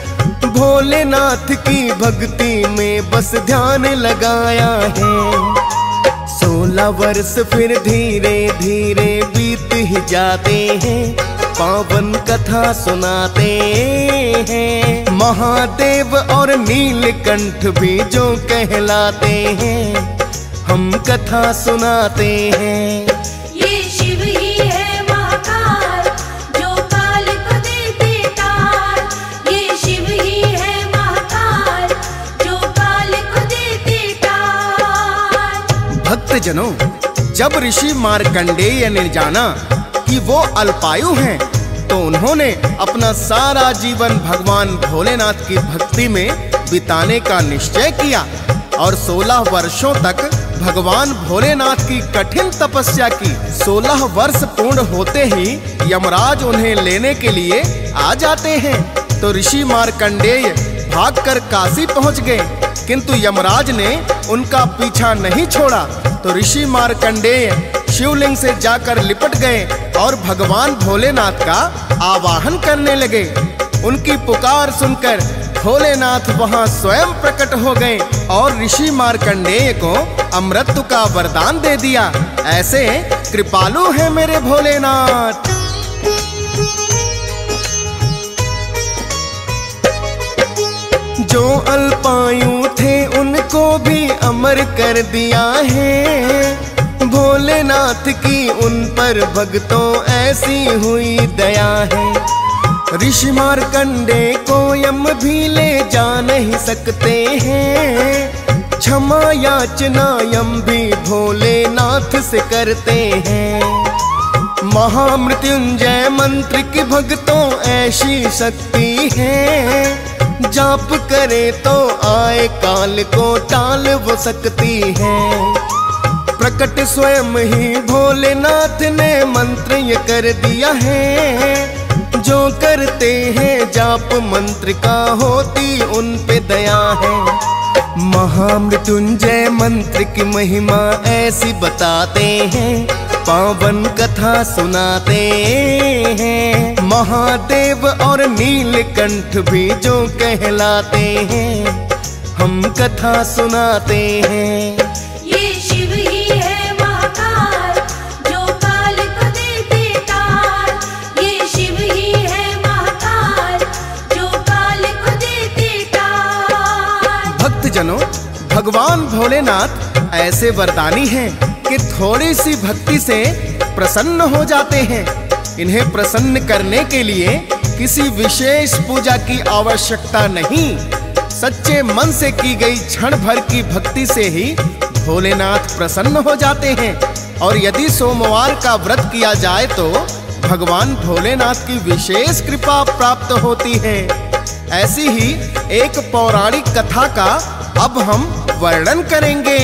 भोलेनाथ की भक्ति में बस ध्यान लगाया है। 16 वर्ष फिर धीरे धीरे बीत ही जाते हैं, पावन कथा सुनाते हैं। महादेव और नीलकंठ भी जो कहलाते हैं, हम कथा सुनाते हैं। ये शिव ही है महाकाल, जो काल को देते टाल। ये शिव ही है महाकाल, जो काल को देते टाल। भक्तजनों, जब ऋषि मार्कंडेय ने जाना कि वो अल्पायु हैं, तो उन्होंने अपना सारा जीवन भगवान भोलेनाथ की भक्ति में बिताने का निश्चय किया और 16 वर्षों तक भगवान भोलेनाथ की कठिन तपस्या की। 16 वर्ष पूर्ण होते ही यमराज उन्हें लेने के लिए आ जाते हैं, तो ऋषि मार्कंडेय भागकर काशी पहुंच गए, किंतु यमराज ने उनका पीछा नहीं छोड़ा। तो ऋषि मार्कंडेय शिवलिंग से जाकर लिपट गए और भगवान भोलेनाथ का आवाहन करने लगे। उनकी पुकार सुनकर भोलेनाथ वहां स्वयं प्रकट हो गए और ऋषि मार्कंडेय को अमृत का वरदान दे दिया। ऐसे कृपालु हैं मेरे भोलेनाथ। जो अल्पायु थे उनको भी अमर कर दिया है, भोलेनाथ की उन पर भक्तों ऐसी हुई दया है। ऋषि मार्कंडेय को यम भी ले जा नहीं सकते हैं, क्षमा याचना यम भी भोलेनाथ से करते हैं। महामृत्युंजय मंत्र की भक्तों ऐसी शक्ति है, जाप करे तो आए काल को टाल वो सकती है। प्रकट स्वयं ही भोलेनाथ ने मंत्र ये कर दिया है, जो करते हैं जाप मंत्र का होती उन पे दया है। महामृत्युंजय मंत्र की महिमा ऐसी बताते हैं, पावन कथा सुनाते हैं। महादेव और नीलकंठ भी जो कहलाते हैं, हम कथा सुनाते हैं। ये शिव ही है महाकाल, जो काल को देते टाल। ये शिव ही है महाकाल, जो काल को देते टाल। भक्तजनों, भगवान भोलेनाथ ऐसे वरदानी हैं कि थोड़ी सी भक्ति से प्रसन्न हो जाते हैं। इन्हें प्रसन्न करने के लिए किसी विशेष पूजा की आवश्यकता नहीं, सच्चे मन से की गई क्षण भर की भक्ति से ही भोलेनाथ प्रसन्न हो जाते हैं। और यदि सोमवार का व्रत किया जाए तो भगवान भोलेनाथ की विशेष कृपा प्राप्त होती है। ऐसी ही एक पौराणिक कथा का अब हम वर्णन करेंगे।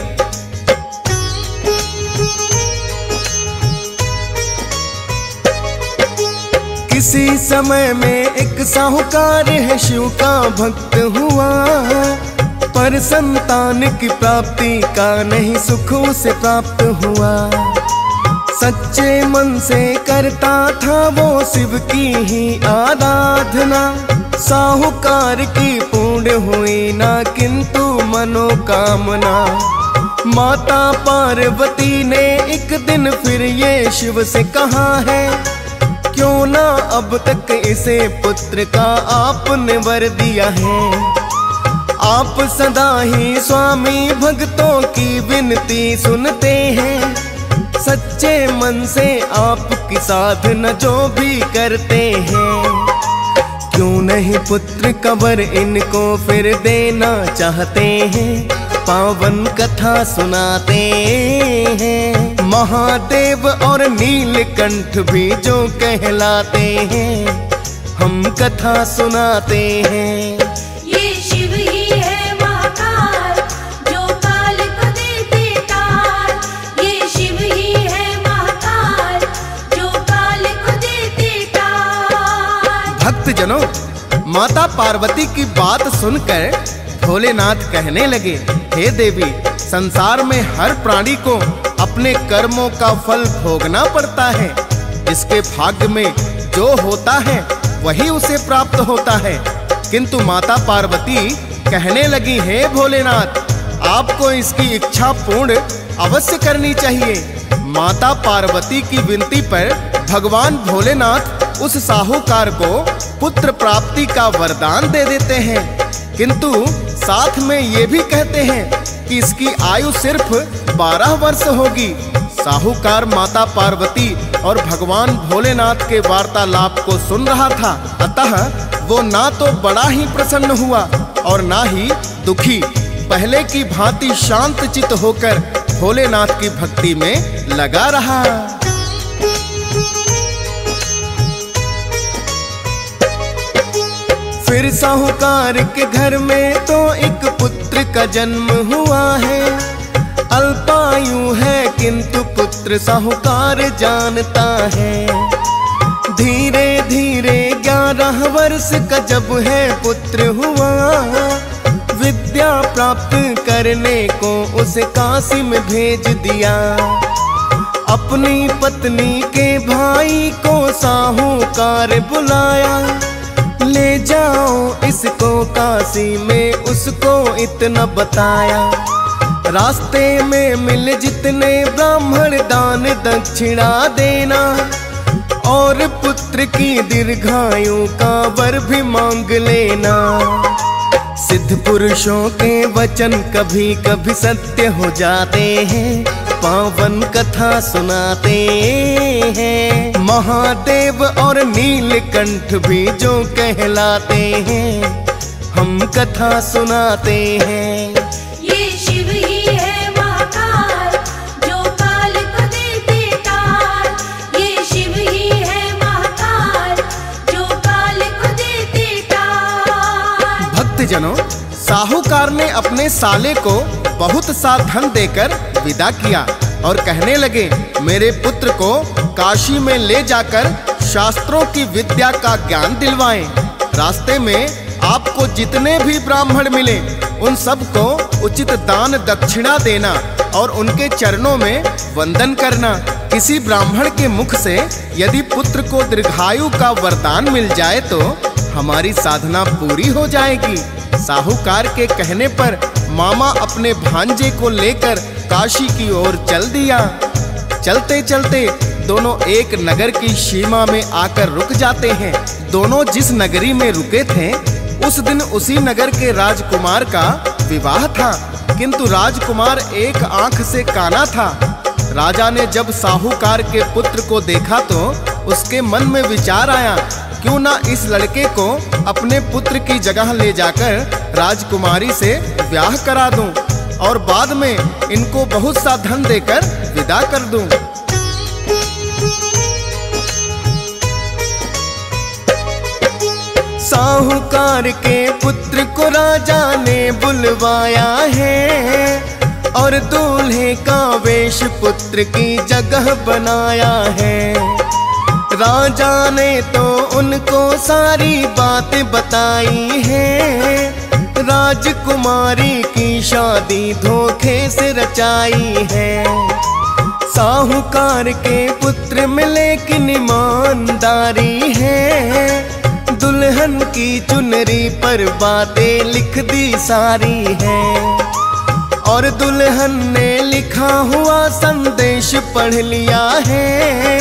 किसी समय में एक साहूकार है शिव का भक्त हुआ, पर संतान की प्राप्ति का नहीं सुख उसे प्राप्त हुआ। सच्चे मन से करता था वो शिव की ही आराधना, साहूकार की पूर्ण हुई ना किंतु मनोकामना। माता पार्वती ने एक दिन फिर ये शिव से कहा है, क्यों ना अब तक इसे पुत्र का आपने वर दिया है। आप सदा ही स्वामी भक्तों की विनती सुनते हैं। सच्चे मन से आपकी साधना जो भी करते हैं। क्यों नहीं पुत्र का वर इनको फिर देना चाहते हैं। पावन कथा सुनाते हैं। महादेव और नीलकंठ भी जो कहलाते हैं, हम कथा सुनाते हैं। ये शिव ही है महाकाल, जो काल को देते टाल। ये शिव ही है महाकाल, जो काल को देते टाल। भक्तजनों, माता पार्वती की बात सुनकर भोलेनाथ कहने लगे, हे देवी, संसार में हर प्राणी को अपने कर्मों का फल भोगना पड़ता है। जिसके भाग्य में जो होता है वही उसे प्राप्त होता है। किंतु माता पार्वती कहने लगी, हे भोलेनाथ, आपको इसकी इच्छा पूर्ण अवश्य करनी चाहिए। माता पार्वती की विनती पर भगवान भोलेनाथ उस साहूकार को पुत्र प्राप्ति का वरदान दे देते हैं। किंतु साथ में ये भी कहते हैं कि इसकी आयु सिर्फ 12 वर्ष होगी। साहूकार माता पार्वती और भगवान भोलेनाथ के वार्तालाप को सुन रहा था, अतः वो ना तो बड़ा ही प्रसन्न हुआ और ना ही दुखी। पहले की भांति शांत चित्त होकर भोलेनाथ की भक्ति में लगा रहा। फिर साहूकार के घर में तो एक पुत्र का जन्म हुआ है। अल्पायु है किंतु पुत्र साहूकार जानता है। धीरे धीरे 11 वर्ष का जब है पुत्र हुआ, विद्या प्राप्त करने को उसे काशी में भेज दिया। अपनी पत्नी के भाई को साहूकार बुलाया, ले जाओ इसको काशी में, उसको इतना बताया। रास्ते में मिले जितने ब्राह्मण दान दक्षिणा देना, और पुत्र की दीर्घायु का वर भी मांग लेना। सिद्ध पुरुषों के वचन कभी कभी सत्य हो जाते हैं। पावन कथा सुनाते हैं। महादेव और नीलकंठ भी जो कहलाते हैं, हम कथा सुनाते हैं। ये शिव ही है महाकाल, जो काल को देते टाल। ये शिव ही है महाकाल, जो काल को देते टाल। भक्तजनों, साहूकार ने अपने साले को बहुत सा धन देकर विदा किया और कहने लगे, मेरे पुत्र को काशी में ले जाकर शास्त्रों की विद्या का ज्ञान दिलवाएं। रास्ते में आपको जितने भी ब्राह्मण मिले उन सबको उचित दान दक्षिणा देना और उनके चरणों में वंदन करना। किसी ब्राह्मण के मुख से यदि पुत्र को दीर्घायु का वरदान मिल जाए तो हमारी साधना पूरी हो जाएगी। साहूकार के कहने पर मामा अपने भांजे को लेकर काशी की ओर चल दिया। चलते चलते दोनों एक नगर की सीमा में आकर रुक जाते हैं। दोनों जिस नगरी में रुके थे उस दिन उसी नगर के राजकुमार का विवाह था, किंतु राजकुमार एक आंख से काना था। राजा ने जब साहूकार के पुत्र को देखा तो उसके मन में विचार आया, क्यों ना इस लड़के को अपने पुत्र की जगह ले जाकर राजकुमारी से ब्याह करा दूं और बाद में इनको बहुत सा धन देकर विदा कर दूं। साहूकार के पुत्र को राजा ने बुलवाया है और दूल्हे का वेश पुत्र की जगह बनाया है। राजा ने तो उनको सारी बातें बताई है। राजकुमारी की शादी धोखे से रचाई है। साहूकार के पुत्र में लेकिन ईमानदारी है। दुल्हन की चुनरी पर बातें लिख दी सारी है और दुल्हन ने लिखा हुआ संदेश पढ़ लिया है।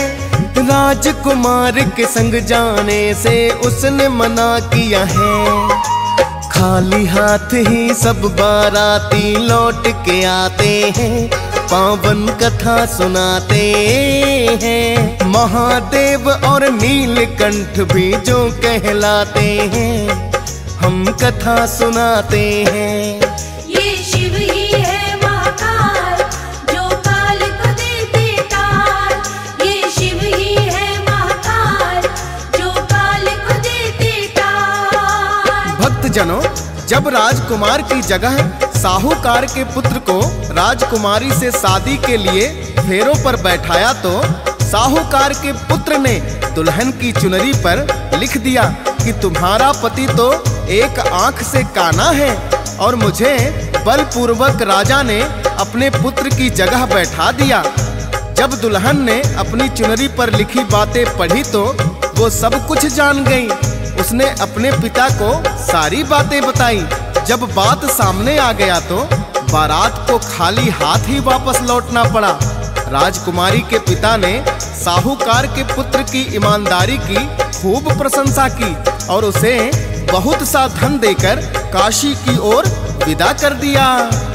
राजकुमार के संग जाने से उसने मना किया है। खाली हाथ ही सब बाराती लौट के आते हैं, पावन कथा सुनाते हैं। महादेव और नीलकंठ भी जो कहलाते हैं, हम कथा सुनाते हैं। ये शिव ही है महाकाल, जो काल को देते टाल। ये शिव ही है महाकाल, जो काल को देते टाल। भक्तजनों, जब राजकुमार की जगह साहूकार के पुत्र को राजकुमारी से शादी के लिए फेरों पर बैठाया तो साहूकार के पुत्र ने दुल्हन की चुनरी पर लिख दिया कि तुम्हारा पति तो एक आंख से काना है और मुझे बलपूर्वक राजा ने अपने पुत्र की जगह बैठा दिया। जब दुल्हन ने अपनी चुनरी पर लिखी बातें पढ़ी तो वो सब कुछ जान गई। उसने अपने पिता को सारी बातें बताई। जब बात सामने आ गया तो बारात को खाली हाथ ही वापस लौटना पड़ा। राजकुमारी के पिता ने साहूकार के पुत्र की ईमानदारी की खूब प्रशंसा की और उसे बहुत सा धन देकर काशी की ओर विदा कर दिया।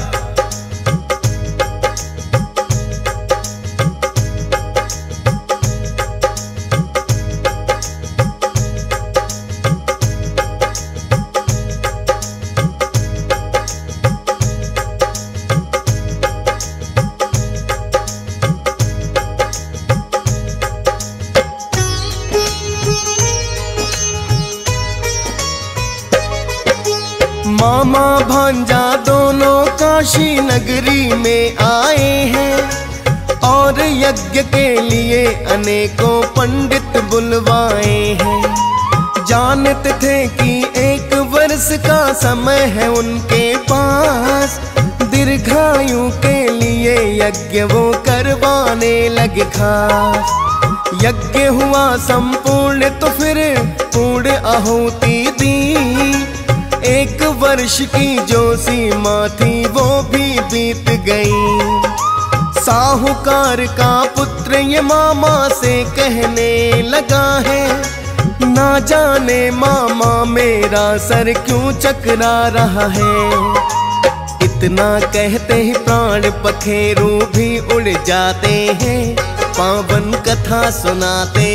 मामा भांजा दोनों काशी नगरी में आए हैं और यज्ञ के लिए अनेकों पंडित बुलवाए हैं। जानते थे कि 1 वर्ष का समय है उनके पास, दीर्घायु के लिए यज्ञ वो करवाने लगे खास। यज्ञ हुआ संपूर्ण तो फिर पूर्ण आहुति दी। 1 वर्ष की जो सीमा थी वो भी बीत गई। साहूकार का पुत्र ये मामा से कहने लगा है, ना जाने मामा मेरा सर क्यों चकरा रहा है। इतना कहते ही प्राण पखेरु भी उड़ जाते हैं, पावन कथा सुनाते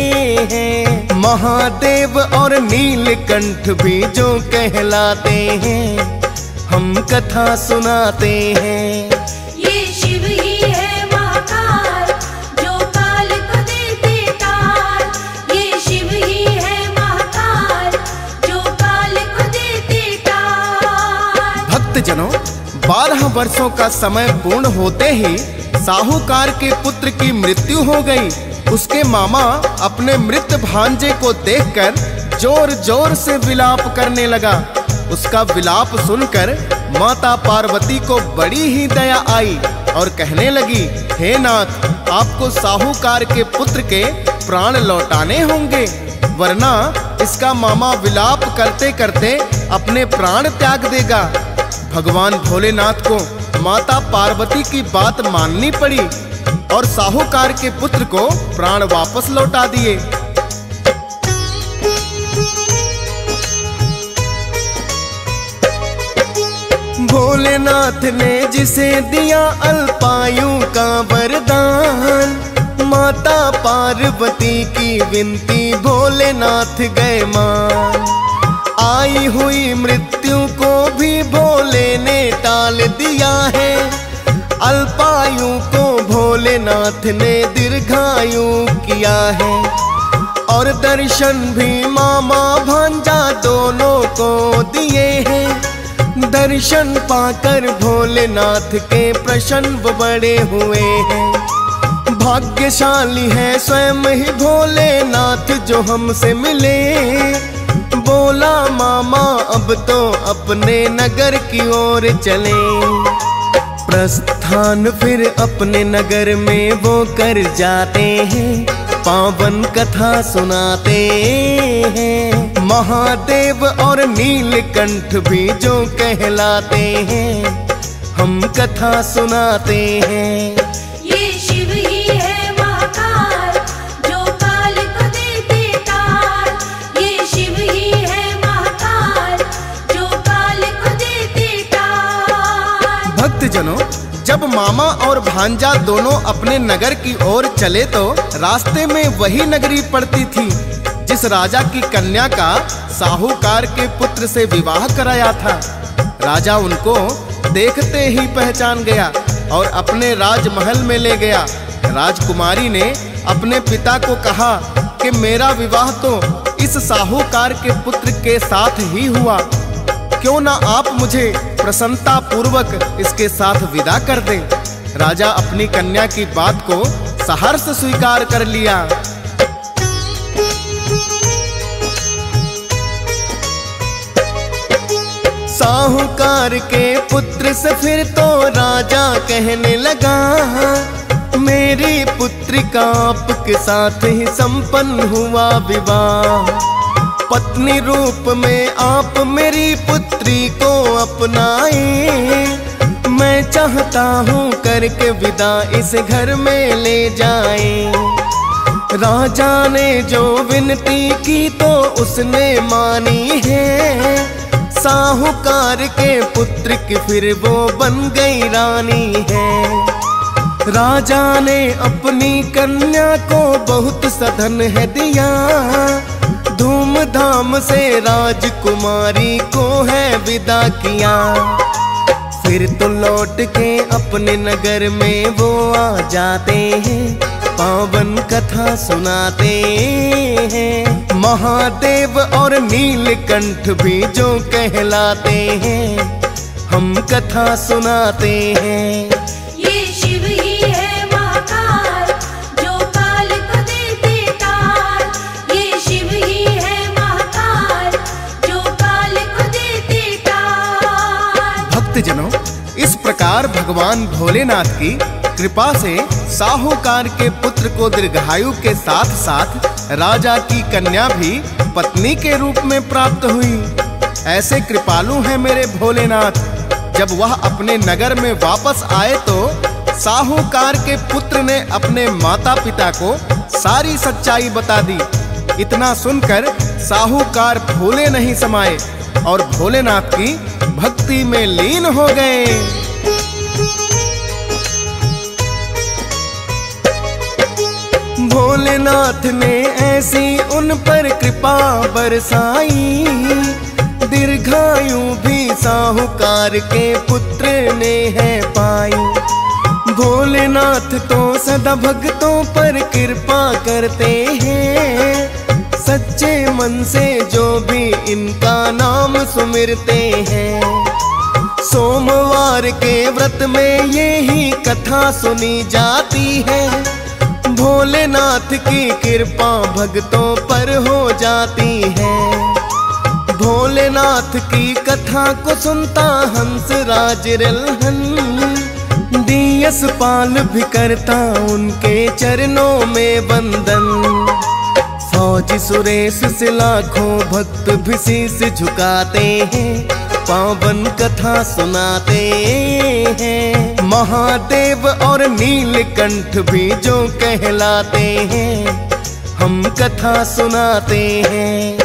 हैं। महादेव और नीलकंठ भी जो कहलाते हैं, हम कथा सुनाते हैं। ये शिव ही है महाकाल, जो काल को देते टाल। ये शिव ही है महाकाल, जो काल को देते टाल। भक्तजनों, 12 वर्षों का समय पूर्ण होते ही साहूकार के पुत्र की मृत्यु हो गई। उसके मामा अपने मृत भांजे को देखकर जोर जोर से विलाप करने लगा। उसका विलाप सुनकर माता पार्वती को बड़ी ही दया आई और कहने लगी, हे नाथ, आपको साहूकार के पुत्र के प्राण लौटाने होंगे, वरना इसका मामा विलाप करते करते अपने प्राण त्याग देगा। भगवान भोलेनाथ को माता पार्वती की बात माननी पड़ी और साहूकार के पुत्र को प्राण वापस लौटा दिए। भोलेनाथ ने जिसे दिया अल्पायु का वरदान, माता पार्वती की विनती भोलेनाथ गए मान। आई हुई मृत्यु को भी भोले ने टाल दिया है, अल्पायु को भोलेनाथ ने दीर्घायु किया है। और दर्शन भी मामा भांजा दोनों को दिए हैं। दर्शन पाकर भोलेनाथ के प्रसन्न बड़े हुए हैं। भाग्यशाली है स्वयं ही भोलेनाथ जो हमसे मिले। बोला मामा अब तो अपने नगर की ओर चले। प्रस्थान फिर अपने नगर में वो कर जाते हैं, पावन कथा सुनाते हैं। महादेव और नीलकंठ भी जो कहलाते हैं, हम कथा सुनाते हैं। ये शिव ही है महाकाल, जो काल को देते टाल। ये शिव ही है महाकाल, जो मामा और भांजा दोनों अपने नगर की ओर चले तो रास्ते में वही नगरी पड़ती थी जिस राजा की कन्या का साहूकार के पुत्र से विवाह कराया था। राजा उनको देखते ही पहचान गया और अपने राजमहल में ले गया। राजकुमारी ने अपने पिता को कहा कि मेरा विवाह तो इस साहूकार के पुत्र के साथ ही हुआ, क्यों ना आप मुझे प्रसन्नता पूर्वक इसके साथ विदा कर दें। राजा अपनी कन्या की बात को सहर्ष स्वीकार कर लिया। साहूकार के पुत्र से फिर तो राजा कहने लगा, मेरी पुत्री का आपके साथ ही संपन्न हुआ विवाह। पत्नी रूप में आप मेरी पुत्री को अपनाए, मैं चाहता हूँ करके विदा इस घर में ले जाए। राजा ने जो विनती की तो उसने मानी है, साहूकार के पुत्र की फिर वो बन गई रानी है। राजा ने अपनी कन्या को बहुत सधन है दिया, धूमधाम से राजकुमारी को है विदा किया। फिर तो लौट के अपने नगर में वो आ जाते हैं, पावन कथा सुनाते हैं। महादेव और नीलकंठ भी जो कहलाते हैं, हम कथा सुनाते हैं। ये शिव ही है महाकाल, जो काल को देते टाल। ये शिव ही है महाकाल, जो काल को देते टाल। भक्तजनों, इस प्रकार भगवान भोलेनाथ की कृपा से साहूकार के पुत्र को दीर्घायु के साथ साथ राजा की कन्या भी पत्नी के रूप में प्राप्त हुई। ऐसे कृपालु हैं मेरे भोलेनाथ। जब वह अपने नगर में वापस आए तो साहूकार के पुत्र ने अपने माता पिता को सारी सच्चाई बता दी। इतना सुनकर साहूकार फूले नहीं समाये और भोलेनाथ की भक्ति में लीन हो गए। भोलेनाथ ने ऐसी उन पर कृपा बरसाई, दीर्घायु भी साहूकार के पुत्र ने है पाई। भोलेनाथ तो सदा भक्तों पर कृपा करते हैं, सच्चे मन से जो भी इनका नाम सुमिरते हैं। सोमवार के व्रत में यही कथा सुनी जाती है, भोलेनाथ की कृपा भक्तों पर हो जाती है। भोलेनाथ की कथा को सुनता हंस राज रल्हन, दियस पाल भी करता उनके चरणों में वंदन। फौजी सुरेश से लाखों भक्त भी शीश झुकाते हैं, पावन कथा सुनाते हैं। महादेव और नीलकंठ भी जो कहलाते हैं, हम कथा सुनाते हैं।